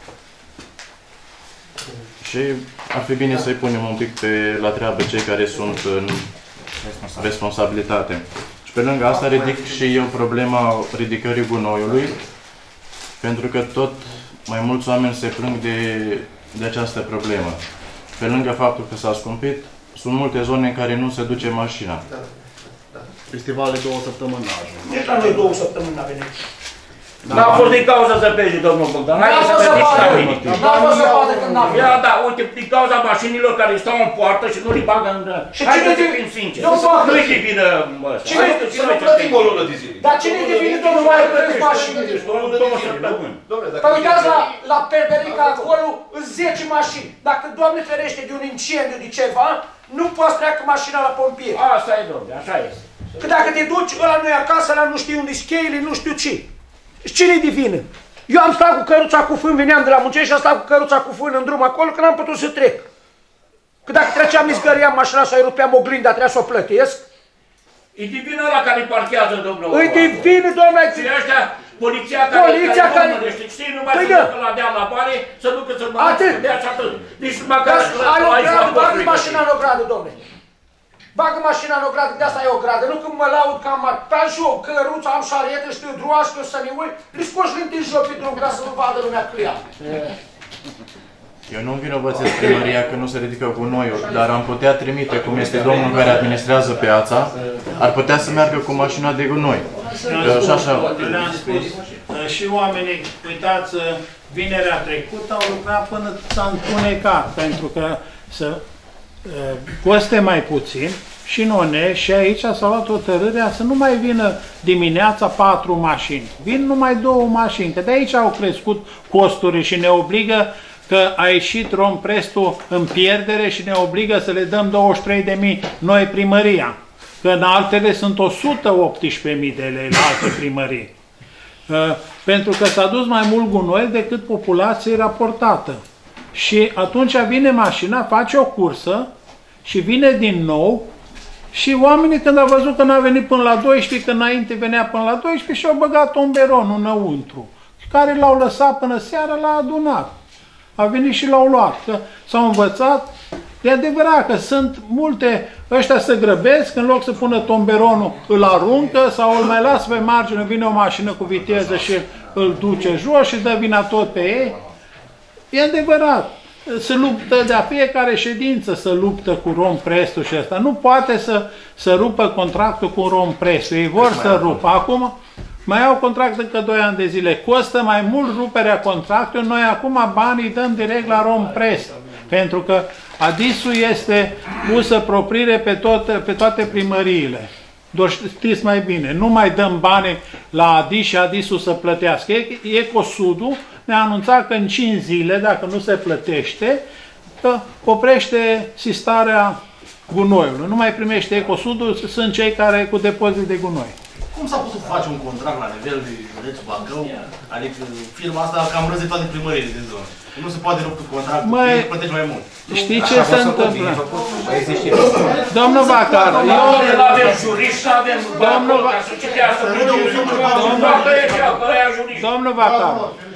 L: Și ar fi bine să-i punem un pic pe, la treabă cei care sunt în responsabilitate. Și pe lângă asta ridic și eu problema ridicării gunoiului, pentru că tot mai mulți oameni se plâng de, de această problemă. Pe lângă faptul că s-a scumpit, sunt multe zone în care nu se duce mașina.
F: Da. Da.
M: Festivalele două săptămâni n-a ajuns.
I: Nici la noi două săptămâni n-a venit.
C: N-a fost din cauza zăpezii, domnul Bogdan.
I: N-a fost zăpadă, n-a fost zăpadă când n-a venit.
C: Ia, da, uite, din cauza mașinilor care stau în poartă și nu le bagă în...
I: Și cine de vină?
C: sincer.
I: Nu
C: Nu-i de vină ăsta.
I: Cine
C: să plătim o lună de zile?
I: Dar cine de vină, domnul, mai plătesc mașinile?
C: Două săptămâni.
I: Păi uitați la, la Perberica acolo, zece mașini. Dacă, Doamne ferește, de un incendiu, de ceva, nu poți treacă mașina la pompieri.
C: Asta e, domnule, așa este.
I: Că dacă te duci, ăla nu e acasă, ăla nu știu unde-i cheile, nu știu ce. Cine-i de vină? Eu am stat cu căruța cu fân, veneam de la Muncești și am stat cu căruța cu fân în drum acolo, că n-am putut să trec. Că dacă treceam, mi zgăriam mașina sau îi rupeam oglinda, trebuia să o plătesc.
C: E de vină ăla care parchează, domnul.
I: Îi de vină, doamna.
C: Și ăștia, poliția care,
I: poliția
C: care, care... urmărește, știi, numai
I: păi
C: să
I: da.
C: ducă la deal la bani, să ducă să mă
I: atât.
C: dea și atât. Nici măcar să
I: ai o gradă, bagă
C: la
I: mașina în o gradă, domne. Bagă mașina în o gradă, de asta e o gradă, nu când mă laud că am pe joc, căruța, am șarietă, știu, droașcă, să ne uit, îi scoși linte în joc pe drum, ca să nu vadă lumea că ea.
L: Eu nu învinovățesc primăria că nu se ridică gunoiul, dar am putea trimite, cum este domnul care administrează piața, ar putea să meargă cu mașina de gunoi. Și așa.
D: Le-am spus, și oamenii, uitați, vinerea trecută au lucrat până s-a întunecat, pentru că să coste mai puțin și în Onești și aici s-a luat hotărârea să nu mai vină dimineața patru mașini. Vin numai două mașini, că de aici au crescut costurile și ne obligă că a ieșit Romprestul în pierdere și ne obligă să le dăm douăzeci și trei de mii noi primăria. Că în altele sunt o sută optsprezece mii de lei la alte primării. Pentru că s-a dus mai mult gunoi decât populație raportată. Și atunci vine mașina, face o cursă și vine din nou și oamenii când au văzut că n-a venit până la doisprezece, că înainte venea până la doisprezece și au băgat tomberonul înăuntru, care l-au lăsat până seara, l-a adunat. A venit și l-au luat, că s-au învățat. E adevărat că sunt multe, ăștia se grăbesc, în loc să pună tomberonul, îl aruncă sau îl mai lasă pe margine, vine o mașină cu viteză și îl duce jos și dă vina tot pe ei. E adevărat, se luptă de-a fiecare ședință, se luptă cu Romprestul și ăsta. Nu poate să, să rupă contractul cu Romprestul, ei vor să rupă. Acum mai au contract încă doi ani de zile, costă mai mult ruperea contractului, noi acum banii dăm direct la Romprest, pentru că Adisul este pusă proprire pe, tot, pe toate primăriile. Doar știți mai bine, nu mai dăm bani la Adis și Adisul să plătească. Ecosudul ne-a anunțat că în cinci zile, dacă nu se plătește, oprește sistarea gunoiului. Nu mai primește Ecosudul, sunt cei care cu depozit de gunoi.
M: Cum s-a putut face un contract la nivel de județ Bacău? Adică firma asta cam râze toate primările din zonă. Nu se poate rupe contractul,
D: Măi,
M: plătești mai mult.
D: Știi ce se întâmplă? Domnul Vacar, eu...
C: Nu avem juriști, nu avem
D: Domnul
C: ca să citească
D: Domnul Vacar.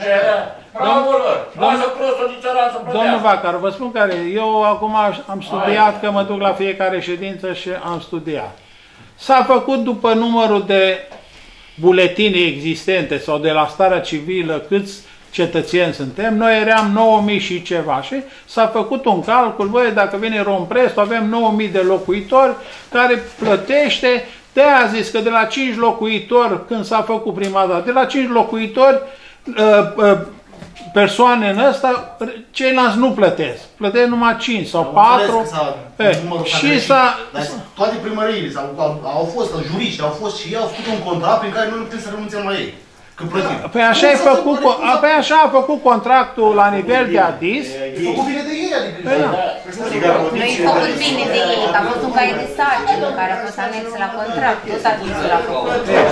D: Domnul Vacar, vă spun care, eu acum am studiat, că mă duc la fiecare ședință și am studiat. S-a făcut după numărul de buletine existente sau de la starea civilă câți cetățeni suntem, noi eram nouă mii și ceva și s-a făcut un calcul, băi, dacă vine Romprestul, avem nouă mii de locuitori care plătește, de-aia zis că de la cinci locuitori, când s-a făcut prima dată, de la cinci locuitori, persoane în ăsta, ceilalți nu plătesc. Plătesc numai cinci sau patru. Și s-a...
M: Toate primăriile au, au fost juriști, au fost și ei, au făcut un contract prin care noi nu putem să renunțăm la ei. Că plătim.
D: Păi așa, ai făcut, păi așa a făcut contractul la nivel de Adis.
M: E făcut bine de ei, adică.
A: Nu e făcut bine de ei, că a fost un caiet de sarcină care a fost anex la contract, tot Adisul l-a făcut.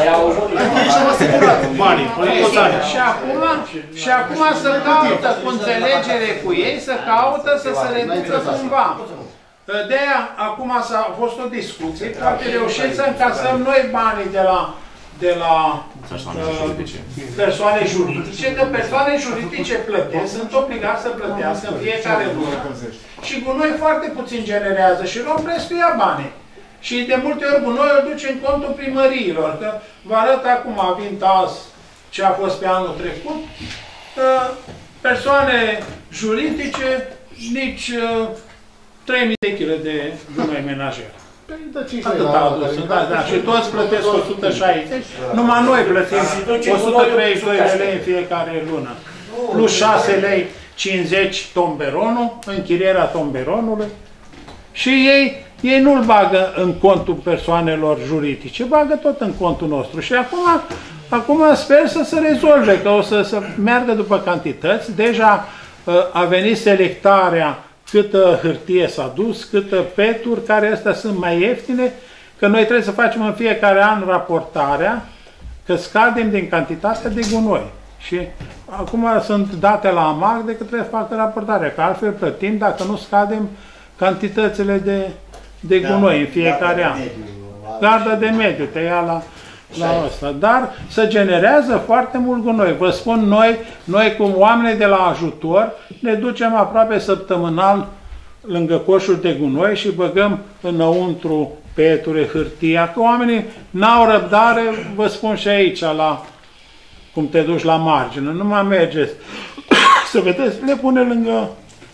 A: Și acum, și acum să caută cu înțelegere cu ei, să caută să se reducă cumva. De-aia, acum a fost o discuție, poate reușim să încasăm noi banii de la de la uh, persoane juridice, că persoane juridice plătesc, sunt obligați să plătească în fiecare lună. Și gunoi foarte puțin generează și Romprestul ia banii. Și de multe ori gunoi îl duce în contul primăriilor, că vă arăt acum, având azi ce a fost pe anul trecut, uh, persoane juridice nici uh,
D: trei mii de kilograme de gunoi menajer.
F: Dă cinci
D: Atât
F: lei la
D: a adus, da, da, și toți plătesc o sută șaizeci, numai noi plătim o sută treizeci și doi de lei în fiecare lună, plus șase lei cincizeci tomberonul, închirierea tomberonului, și ei, ei nu-l bagă în contul persoanelor juridice, bagă tot în contul nostru. Și acum, acum sper să se rezolve, că o să, să meargă după cantități. Deja a venit selectarea câtă hârtie s-a dus, câtă peturi, care astea sunt mai ieftine, că noi trebuie să facem în fiecare an raportarea, că scadem din cantitatea de gunoi. Și acum sunt date la AMAG de că trebuie să facă raportarea, că altfel plătim dacă nu scadem cantitățile de, de gunoi în fiecare an. Garda de mediu, te ia la, la ăsta. Dar se generează foarte mult gunoi. Vă spun, noi, noi cum oamenii de la ajutor, ne ducem aproape săptămânal lângă coșul de gunoi și băgăm înăuntru peturi, hârtia, că oamenii n-au răbdare, vă spun și aici, la cum te duci la margine, nu mai mergeți să vedeți, le pune lângă,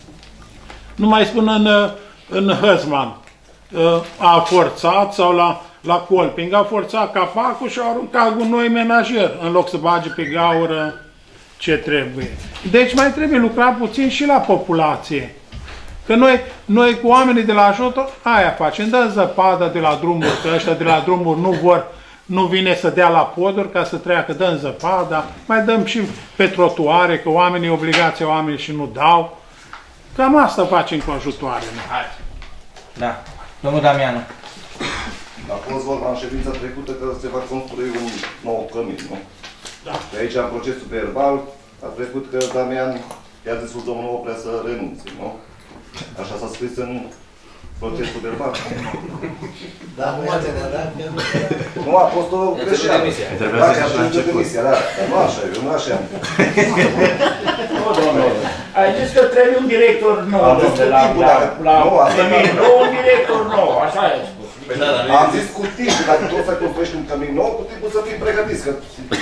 D: nu mai spun în, în hăzman, a forțat sau la, la colping, a forțat capacul și a aruncat gunoi menajer, în loc să bage pe gaură ce trebuie. Deci mai trebuie lucra puțin și la populație. Că noi, noi cu oamenii de la ajutor, aia facem, dăm zăpadă de la drumuri, că ăștia de la drumuri nu vor, nu vine să dea la poduri ca să treacă, dăm zăpada, mai dăm și pe trotuare, că oamenii, obligația oamenii și nu dau. Cam asta facem cu ajutoarele.
B: Da. Domnul Damianu.
J: A fost vorba în ședința trecută că se va construi un nou cămin, nu?
D: Da.
J: De aici, în procesul verbal, a trecut că Damian i-a zis lui domnul Oprea să renunțe, nu? Așa s-a scris în procesul verbal.
H: Da, nu ați dat,
J: nu, a fost o greșeală.
L: Trebuia să zici la început.
J: Demisia, da. Dar nu așa, eu nu așa am.
C: Nu, domnule. Ai zis că trebuie un director nou, domnule, la cămin nou, un director nou, așa ai spus.
J: Am zis cu timpul, dacă tot să construiești un cămin nou, cu timpul să fii pregătiți, că...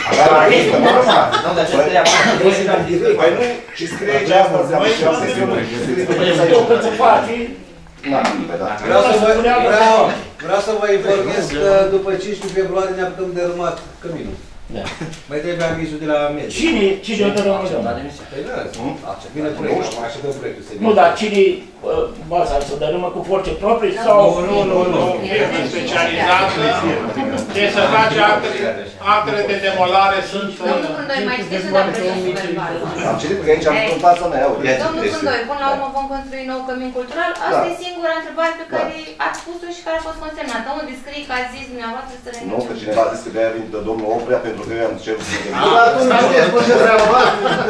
J: Păi nu, și scrie aici asta, înseamnă și asta este unul.
C: Tu când se faci...
H: Vreau să vă, vreau, vreau să vă informez că după cincisprezece februarie ne apucăm de rămat căminul.
C: Da.
H: Mai trebuie avizul de la mediu.
C: Cine, cine o dărâmă, domnule?
H: Păi da, vine proiectul, așa dă proiectul.
C: Nu, dar cine baza să dărâmă cu forțe proprii sau...
H: Nu, nu, nu.
D: Firmă specializată, trebuie să face actele de demolare, sunt...
A: Domnul Cândoi, mai știți la procesul verbal?
J: Am citit că aici am în fața mea, uite.
A: Domnul Cândoi, până la urmă vom construi nou cămin cultural. Asta e singura întrebare pe care ați spus-o și care a fost consemnată. Unde scrie că ați zis dumneavoastră să renunțe?
J: Nu, că cineva a zis că de-aia vine domnul Oprea, pentru că eu am cerut să
F: Nu, dar atunci nu te spune treaba.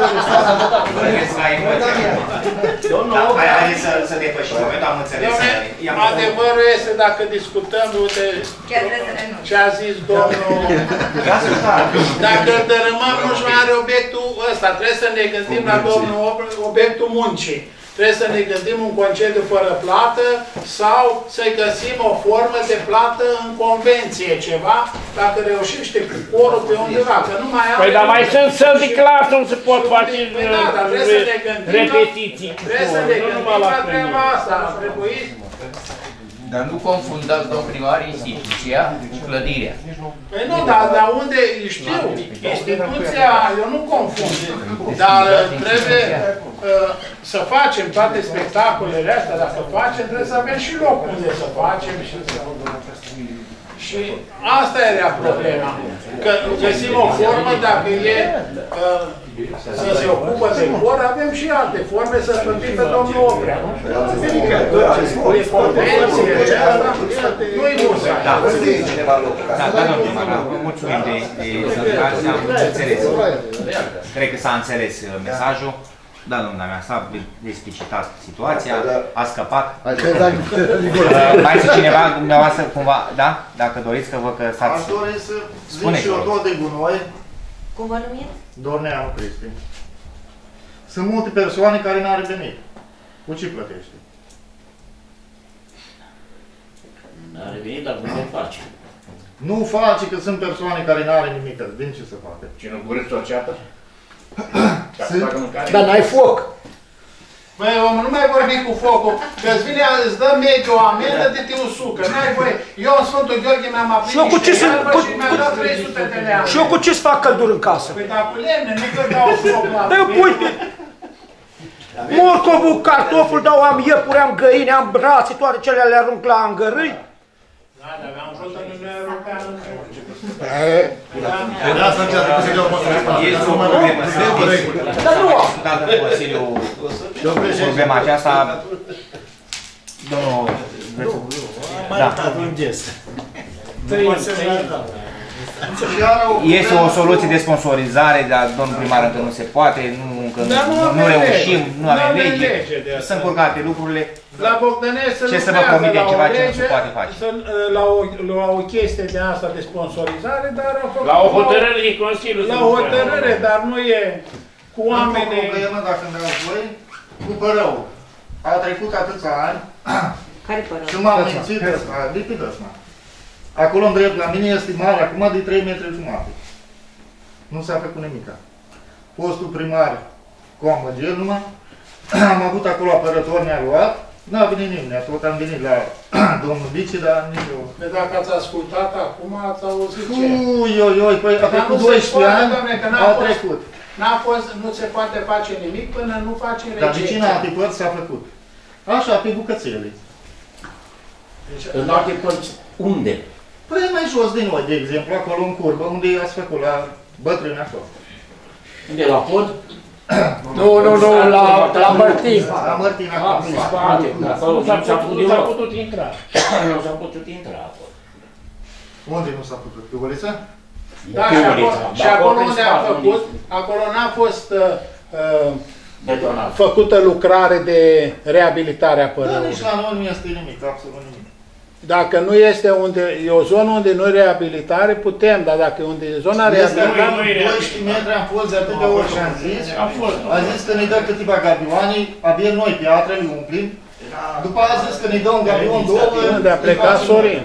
B: Haideți să depășim momentul, am înțeles.
D: Adevărul este, dacă discutăm, uite, ce a zis domnul, dacă dărâmăm, nu-și mai are obiectul ăsta, trebuie să ne gândim la domnul obiectul muncii. Trebuie să ne gândim un concediu fără plată sau să-i găsim o formă de plată în convenție, ceva, dacă reușește cu corul pe undeva, că nu mai are...
E: Păi, dar mai sunt săli de clasă, nu se pot face repetiții.
D: Trebuie să ne gândim la treaba asta, a trebuit...
N: Dar nu confundați, domn primar, instituția cu clădirea.
D: Păi nu, dar de unde știu, instituția, eu nu confund, dar trebuie uh, să facem toate spectacolele astea, dacă facem, trebuie să avem și loc unde să facem și să... Și asta era problema, că găsim o formă, dacă e uh, să se ocupă de for, avem și alte forme să plătim pe domnul Oprea. E convenție, nu-i muza.
B: Da, da, domnul primar, mulțumim de declarație, am înțeles. Cred că s-a înțeles mesajul. Da, domnule mea, s-a explicitat situația, a scăpat. Mai este cineva, dumneavoastră, cumva, da? Dacă doriți, că vă că s-ați...
F: Aș dori să zic și eu tot de gunoi.
A: Cum vă numiți?
F: Dorneanu Cristi. Sunt multe persoane care n-are venit. Cu ce plătește?
C: N-are venit, dar nu se face.
F: Nu face, că sunt persoane care n-are nimic. Din ce să facă?
C: Ce nu gură tot ceapă?
I: Dar n-ai foc.
D: Băi, omul, nu mai vorbi cu focul, că îți vine, îți dă mediu o amendă de te usucă. N-ai voie. Eu în Sfântul Gheorghe mi-am aprins niște iarbă și mi-am dat trei sute de lei.
I: Și eu cu ce-ți fac căldură în casă?
D: Păi dar cu lemne, nu că dau foc la...
I: Dă, uite! Morcovul, cartoful, dau, am iepuri, am găini, am brațe, toate cele le arunc la angărâi.
D: Da, dar aveam jos să nu ne arunca în
M: Păi de asta încearcă Consiliul Consiliul.
I: Dar nu am.
B: Consiliul problema aceasta, domnul... Da. Este o soluție de sponsorizare, dar domnul primar încă nu se poate, nu, încă nu, nu reușim, nu avem lege, sunt încurcate lucrurile.
D: La Bogdănești
B: ce să vă promite ceva ce nu se poate face?
D: La o, la o chestie de asta de sponsorizare, dar au făcut...
E: La o hotărâre din Consiliu.
D: La o hotărâre, dar nu e cu oamenii...
O: Nu că dacă îmi dați voi, cu părău. A trecut atâția ani.
A: Care părău?
O: Și m-am mințit ăsta, lipit ăsta. Acolo în drept, la mine este mare, acum de trei metri jumate. Nu s-a făcut nimica. Postul primar, comă gel numai. Am avut acolo apărător, ne-a luat. N-a venit nimeni, tot am venit la domnul Bici, dar nici eu.
D: De dacă ați ascultat acum, ați auzit ce?
O: Ui, ui, ui, păi a trecut doisprezece ani, a trecut.
D: N-a fost, nu se poate face nimic până nu face regie.
O: Dar de cine alte părți s-a făcut? Așa, pe bucățele.
C: În alte părți, unde?
O: Păi mai jos de noi, de exemplu, acolo în curbă, unde ați făcut, la bătrâni acolo.
C: Unde, la pod?
I: Nu, nu, nu, la, la Mărtin.
O: La Mărtin, acolo.
C: În spate, acolo nu s-a putut
E: intra.
C: Nu s-a putut intra acolo.
O: Unde nu s-a putut? Pe Ulița?
D: Da, și acolo, și acolo unde a făcut, acolo n-a fost uh, făcută lucrare de reabilitare a părăului.
O: Da, nici la noi nu este nimic, absolut nimic.
D: Dacă nu este unde, e o zonă unde nu e reabilitare, putem, dar dacă e unde e zona reabilitare...
O: doisprezece metri am fost de atâtea ori și am zis, a zis că ne dă câteva gabioane, avem noi piatră, le umplim, după aia a zis că ne dă un gabion, două...
D: Unde a plecat Sorin.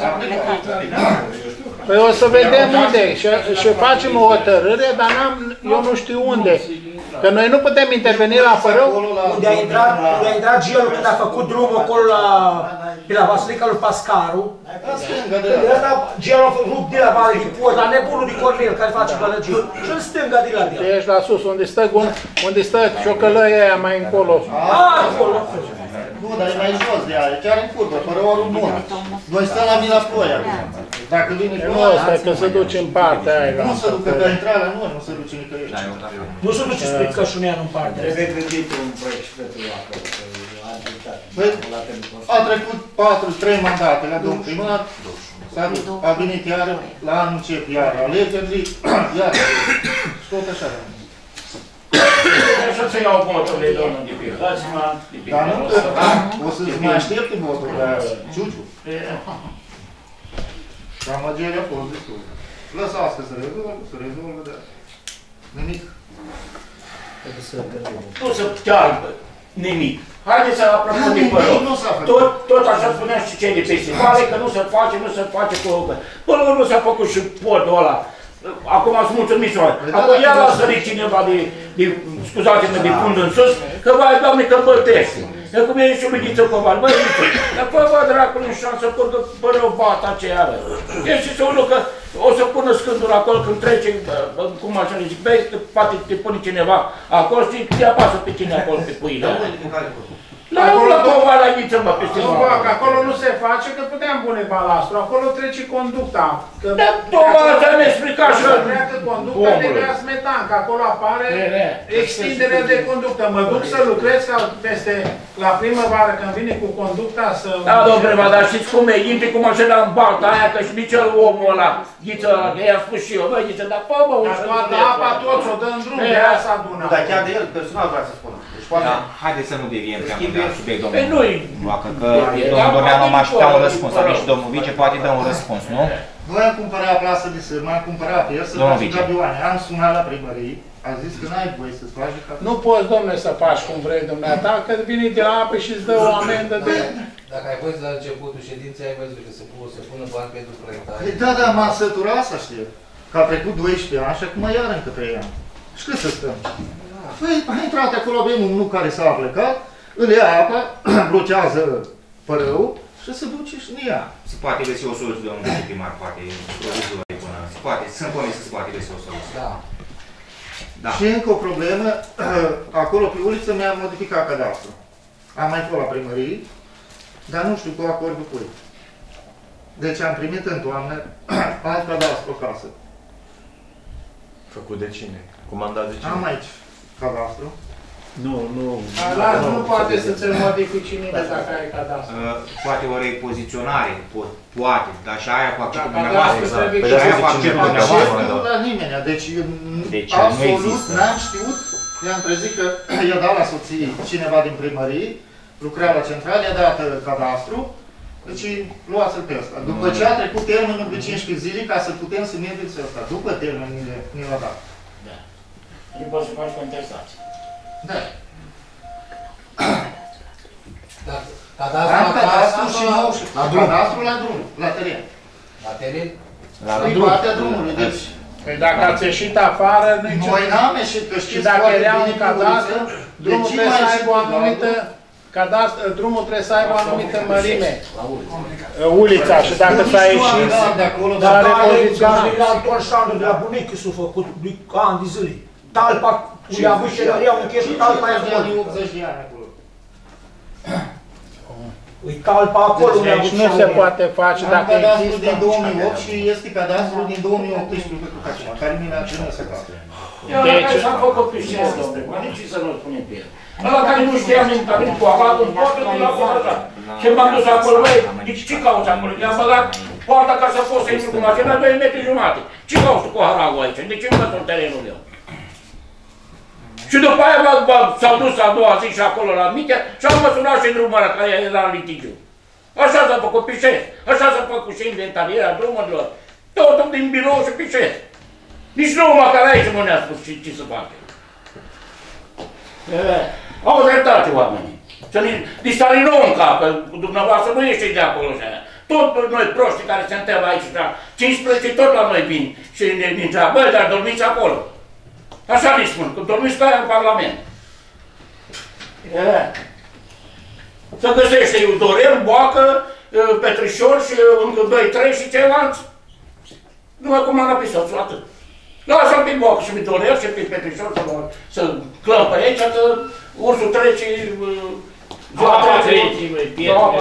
D: Păi o să vedem unde și, și facem o hotărâre, dar n-am, eu nu știu unde. Că noi nu putem interveni la Fărău.
I: Unde a intrat, unde a intrat Gielu când a făcut drumul acolo la, pe la Vasilica lui Pascaru. Când ăsta Gielu a rupt de la Vale de Pod, la nebunul de Cornel care face gălăgie. Și în stânga de la de
D: el. Ești la sus, unde stă, unde stă ciocălăia aia mai încolo.
I: Ah, acolo.
O: Nu, dar e mai jos de aia, chiar în curbă, fără orul bun. Noi stăm la Mila Ploia. Dacă vine
D: nu, ăsta e că se duce în partea aia.
O: Nu se duce, că intra la noi, nu se duce nicăieri.
I: Nu se duce spre Cășuneanu în partea aia.
P: Trebuie gândit un proiect și pentru acolo.
O: Păi, a trecut patru, trei mandate la domnul primar, a venit iară, la anul încep iară alegerii, iară, și tot așa.
C: Așa să iau voturile, domnul, de pe Hățman, de pe...
O: Dar nu, o să-ți mai aștepte votul la Ciuciu. Amăgerea a fost destul. Lăsați că se rezolvă, se rezolvă, dar nimic.
C: Nu se chiar nimic. Haideți să apropo de părău. Tot, tot așa spunea și cei de festivale, că nu se face, nu se face cu... Până nu s-a făcut și podul ăla. Acum sunt mulțumiți oameni. Acum iar a sărit cineva de, de scuzați-mă, de fund în sus, că vai, Doamne, că bătesc. Că cum e și lui Ghiță Coval, băi, Ghiță, dar fă, bă, dracului, în șansă, curgă părău bata aceea, bă. Ești și unul că o să pună scândul acolo când trece, bă, cum așa le zic, vezi că poate te pune cineva acolo și te apasă pe cine acolo pe puile. La la Coval, la Ghiță, mă, peste
D: nu, bă, că acolo nu se face, că puteam pune balastru, acolo trece conducta.
C: Da, tocmai asta mi-a explicat și
D: ăla. Treacă conducta de gaz metan, că acolo apare extinderea de conductă. Mă duc să lucrez ca peste la primăvară, când vine cu conducta să...
C: Da, domnule, dar știți cum e? Intri cu mașina în balta aia, că și nici el omul ăla, Ghiță ăla, că i-a spus și eu, băi, Ghiță, dar fă, bă,
D: dar toată apa tot o dă în drum, de aia s-a adunat.
G: Dar chiar de el, personal vreau să spun.
B: Da, haideți să nu deviem prea mult de la subiect, domnul.
C: Păi nu-i...
B: Că domnul Dorneanu m-a aștepta un răspuns, a venit și domnul Vice, poate dă un răspuns, nu?
O: Noi am cumpărat plasă de sârmă, am cumpărat pe el să faci gabioane. Am sunat la primărie, a zis că n-ai voie să-ți faci ca...
D: Nu poți, domnule, să faci cum vrei, dumneata, că vine de la apă și îți dă o amendă de...
H: Dacă ai văzut la începutul ședinței, ai văzut că se pune, se pune bani pentru proiectare.
O: Păi da, da, m-a săturat să știu. Că a trecut doisprezece ani și acum iar încă trei ani. Și cât să stăm? Păi, a intrat acolo, avem un nuc care s-a plecat, îl ia apa, blochează părău și se duce și ne ia.
B: Se poate găsi o soluție, domnul primar, poate, provizoriu până. Se poate, sunt convins că se poate găsi o soluție.
I: Da.
B: Da.
O: Și încă o problemă, acolo pe uliță mi-a modificat cadastru. Am mai fost la primărie, dar nu știu cu acordul cui. Deci am primit în toamnă alt cadastru acasă.
L: Făcut de cine? Comandat de cine?
O: Am aici cadastru.
D: Nu, nu. Ala, nu, nu poate să ți-l modifici nimeni dacă ai cadastru.
B: Uh, poate o repoziționare, po poate, dar și aia cu acceptul
D: Dacă
B: dumneavoastră.
D: cadastru trebuie
B: Și aia cu acceptul dumneavoastră.
O: Nu la nimeni, deci,
B: deci
O: absolut n-am știut, i-am trezit că i-a dat la soție cineva din primărie, lucra la centrală, i-a dat cadastru, deci luați-l pe ăsta. După ce a trecut termenul de cincisprezece zile, ca să putem să mergem ăsta, după termenul ne l-a dat.
C: Da. Nu poți să faci contestație.
O: Da.
I: Cadastru
O: am
I: la
O: cadastru
I: casă
O: și
I: sau
O: nou,
I: la drum?
O: cadastru la drum, la teren.
I: La teren?
O: La drum. Partea drumului, deci.
D: Păi dacă ați ieșit afară, nu-i ce...
O: Noi n-am ieșit, că știți
D: și dacă
O: foarte
D: era
O: bine
D: un
O: pe
D: cadastru,
O: uliță,
D: drumul
O: de
D: trebuie
O: cine
D: să
O: mai
D: aibă o
O: ieșit
D: anumită... Cadastru, drumul trebuie să aibă o anumită mărime.
C: La uliță.
D: Ulița, și dacă s-a ieșit,
I: Dar
D: s-a repoziționat.
I: la Anton Șandru de la bunică s-a făcut de ani de zile. Talpa, și-a avut șelăria, un chestiu, talpa e acolo.
O: optzeci de ani acolo.
I: Ui talpa acolo.
D: Deci nu se poate face dacă
O: există. Am cadastru
D: există.
O: din două mii opt și este cadastru din două mii optsprezece cu acum, care mi l-a trimis să fac.
C: Eu la care s-am făcut pe șes, domnule, nici să nu-l spunem pe el. Ăla care nu știam nimic, a venit cu avatul în poartă, din la curățat. Și m-am dus acolo, băi, deci ce cauți acolo? I-am băgat poarta ca să pot să intru cu mașina, doi metri jumate. Ce cauți cu haragul aici? De ce nu în terenul meu? Și după aia s-au dus a doua zi și acolo la Mitea și am măsurat și drumul ăla care era în litigiu. Așa s-a făcut pișez, așa s-a făcut și inventarierea drumurilor, totul din birou și pișez. Nici numai care aici nu ne-a spus ce, ce să facă. E, au dreptate oamenii. Să li s-a nou în cap, că dumneavoastră nu ieșiți de acolo și aia. Tot noi proști care suntem aici, cincisprezece tot la noi vin și ne întreabă, băi, dar dormiți acolo. Așa li spun, că dormiți ca aia în Parlament. E, să găsește Iudorel, Boacă, Petrișor și încă doi, trei și ceilalți. Numai cum l-am napisat, atât. Lasă-l pe Boacă și pe Dorel și pe Petrișor să, să clăm pe aici, că ursul trece...
E: Apa trece, băi, pierde.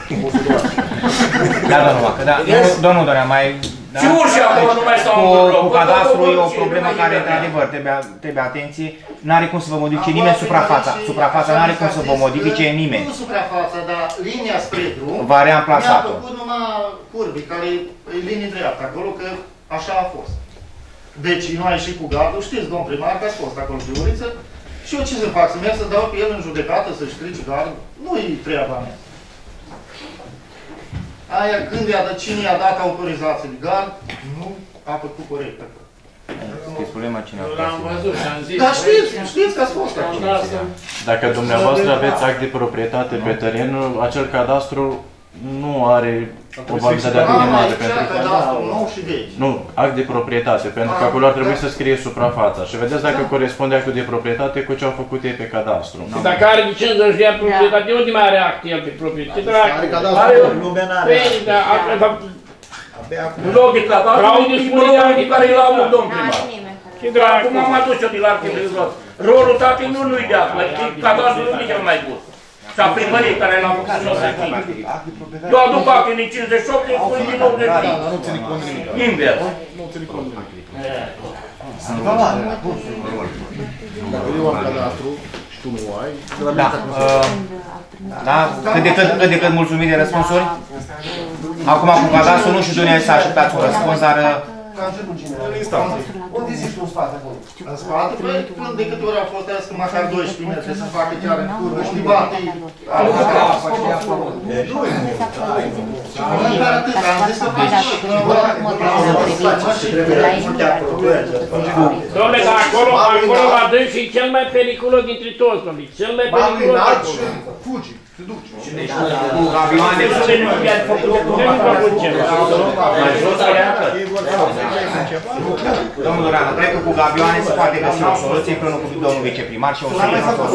B: Da, domnul Vacă, da. Domnul Dorea, mai...
C: Și urși acolo nu mai stau în loc.
B: Cu cadastru e o problemă care, într-adevăr, trebuie atenție. N-are cum să vă modifice nimeni suprafața. Suprafața n-are cum să vă modifice nimeni.
O: Nu suprafața, dar linia spre drum
B: va reamplasat-o.
O: Mi-a făcut numai curbi, care e linie dreaptă acolo, că așa a fost. Deci nu a ieșit cu gardul, știți, domn primar, că ați fost acolo pe uliță. Și eu ce să fac? Să merg să dau pe el în judecată, să-și strice gardul? Nu-i treaba mea. Aia când i-a dat, cine i-a dat autorizație de gard, nu a făcut corect.
B: Știți problema cine a
D: L-am văzut și am zis.
O: Dar știți, știți că ați fost acolo.
L: Dacă dumneavoastră aveți act de proprietate pe terenul, acel cadastru nu are o validitate atât de mare. Pentru că nu, act de proprietate, pentru că acolo ar trebui să scrie suprafața. Și vedeți dacă corespunde actul de proprietate cu ce au făcut ei pe cadastru.
E: Și dacă are licență și de proprietate, unde mai are act el pe proprietate?
O: Are cadastru, lumea n-are.
C: În loc de cadastru, îi spune oamenii care îi lau domn primar. Acum am adus eu de la articolul. Rolul tatei nu nu-i de acum, cadastrul nu e cel mai bun. Și a primării care l-am făcut în nouăzeci și cinci. Eu aduc actul din cincizeci și opt, îi spun din optzeci și cinci.
O: Nu ține cont nimic.
C: Invers.
O: Nu ține cont nimic. Dacă eu am cadastru și tu nu ai,
B: da, da, cât de cât, cât de cât mulțumit de răspunsuri. Acum cu cadastru nu știu de unde să așteptați un răspuns, dar...
O: În instanță. Unde zici tu în spate acolo? În spate? Păi, până de câte ori au fost azi, că măcar doisprezece metri să facă chiar în curvă și bate. Măcar atât, am zis că faci și până la urmă.
E: Dom'le, dar acolo acolo, acolo la dânsi e cel mai periculos dintre toți, domnule. Cel mai periculos de acolo.
F: Fugi, se duce.
B: Deci cu avioane... Domnul Rana, cred că cu avioane se poate găsi o soluție împreună cu domnul viceprimar și o să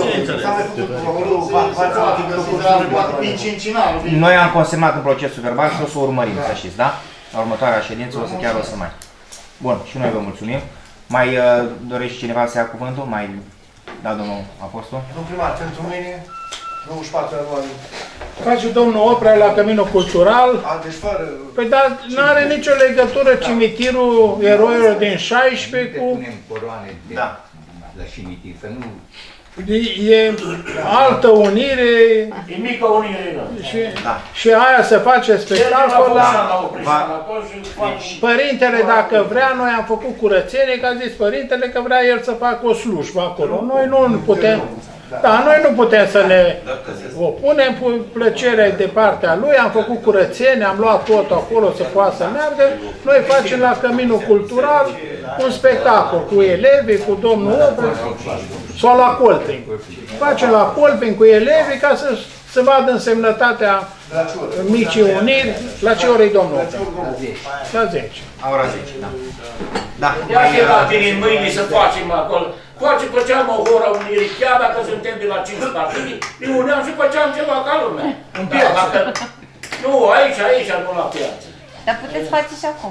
B: Noi am consemnat în procesul verbal și o să o urmărim, să știți, da? La următoarea ședință o să chiar o să mai... Bun, și noi vă mulțumim. Mai uh, dorește cineva să ia cuvântul? Mai... Da, domnul Apostol?
F: Domnul primar, pentru mine, nouăzeci și patru ianuarie.
D: Face domnul Oprea la Căminul Cultural.
F: A, deci fără...
D: Păi dar nu are nicio legătură cimitirul eroilor din șaisprezece cu...
Q: Punem coroane de,
B: da.
Q: La cimitir, să nu...
D: E altă unire.
C: E mică unire,
D: și, da. Și aia se face spectacol la... Părintele, dacă vrea, noi am făcut curățenie, că a zis părintele că vrea el să facă o slujbă acolo. Noi nu putem... Da, noi nu putem să ne opunem, cu plăcere de partea lui, am făcut curățenie, am luat totul acolo să poată să meargă. Noi facem la Căminul Cultural un spectacol cu elevii, cu domnul Oprea, sau la Colping. Facem la Colping cu elevii ca să se vadă însemnătatea micii uniri. La ce ore e domnul Oprea? La zece.
B: La ora zece, da. Da.
C: Ia că la tine în mâini să facem acolo. Face, făceam o horă unirii, chiar dacă suntem de la cinci partide, ne uneam și făceam ceva ca lumea. În piață. Nu, aici, aici, nu la piață.
A: Dar puteți face și acum.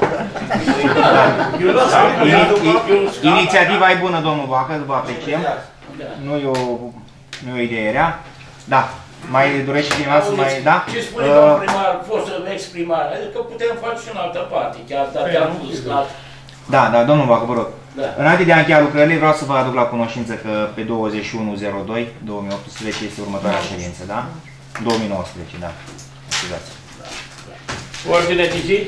B: Inițiativa e bună, domnul Vacă, vă apreciem. Nu e o, nu e o idee rea. Da. Mai dorește cineva să mai... Da?
C: Ce spune domnul primar, fost ex-primar, adică putem face și în altă parte, chiar dacă am pus la...
B: Da, da, domnul Vacă, vă rog.
C: Da.
B: Înainte de a încheia lucrările, vreau să vă aduc la cunoștință că pe douăzeci și unu zero doi două mii optsprezece este următoarea ședință, da? două mii nouăsprezece, da. Scuzați.
E: Ordine de zi?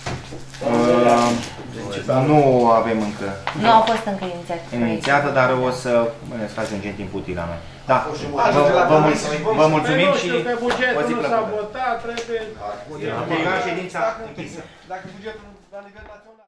B: Uh, nu avem încă.
A: Nu a fost încă inițiată.
B: Inițiată, dar o să ne facem gen timp util la noi. Da. Vă, vă, mulțumim, vă mulțumim și o zi plăcută.
D: Trebuie...
B: Ședința închisă.
F: Dacă bugetul la nivel național...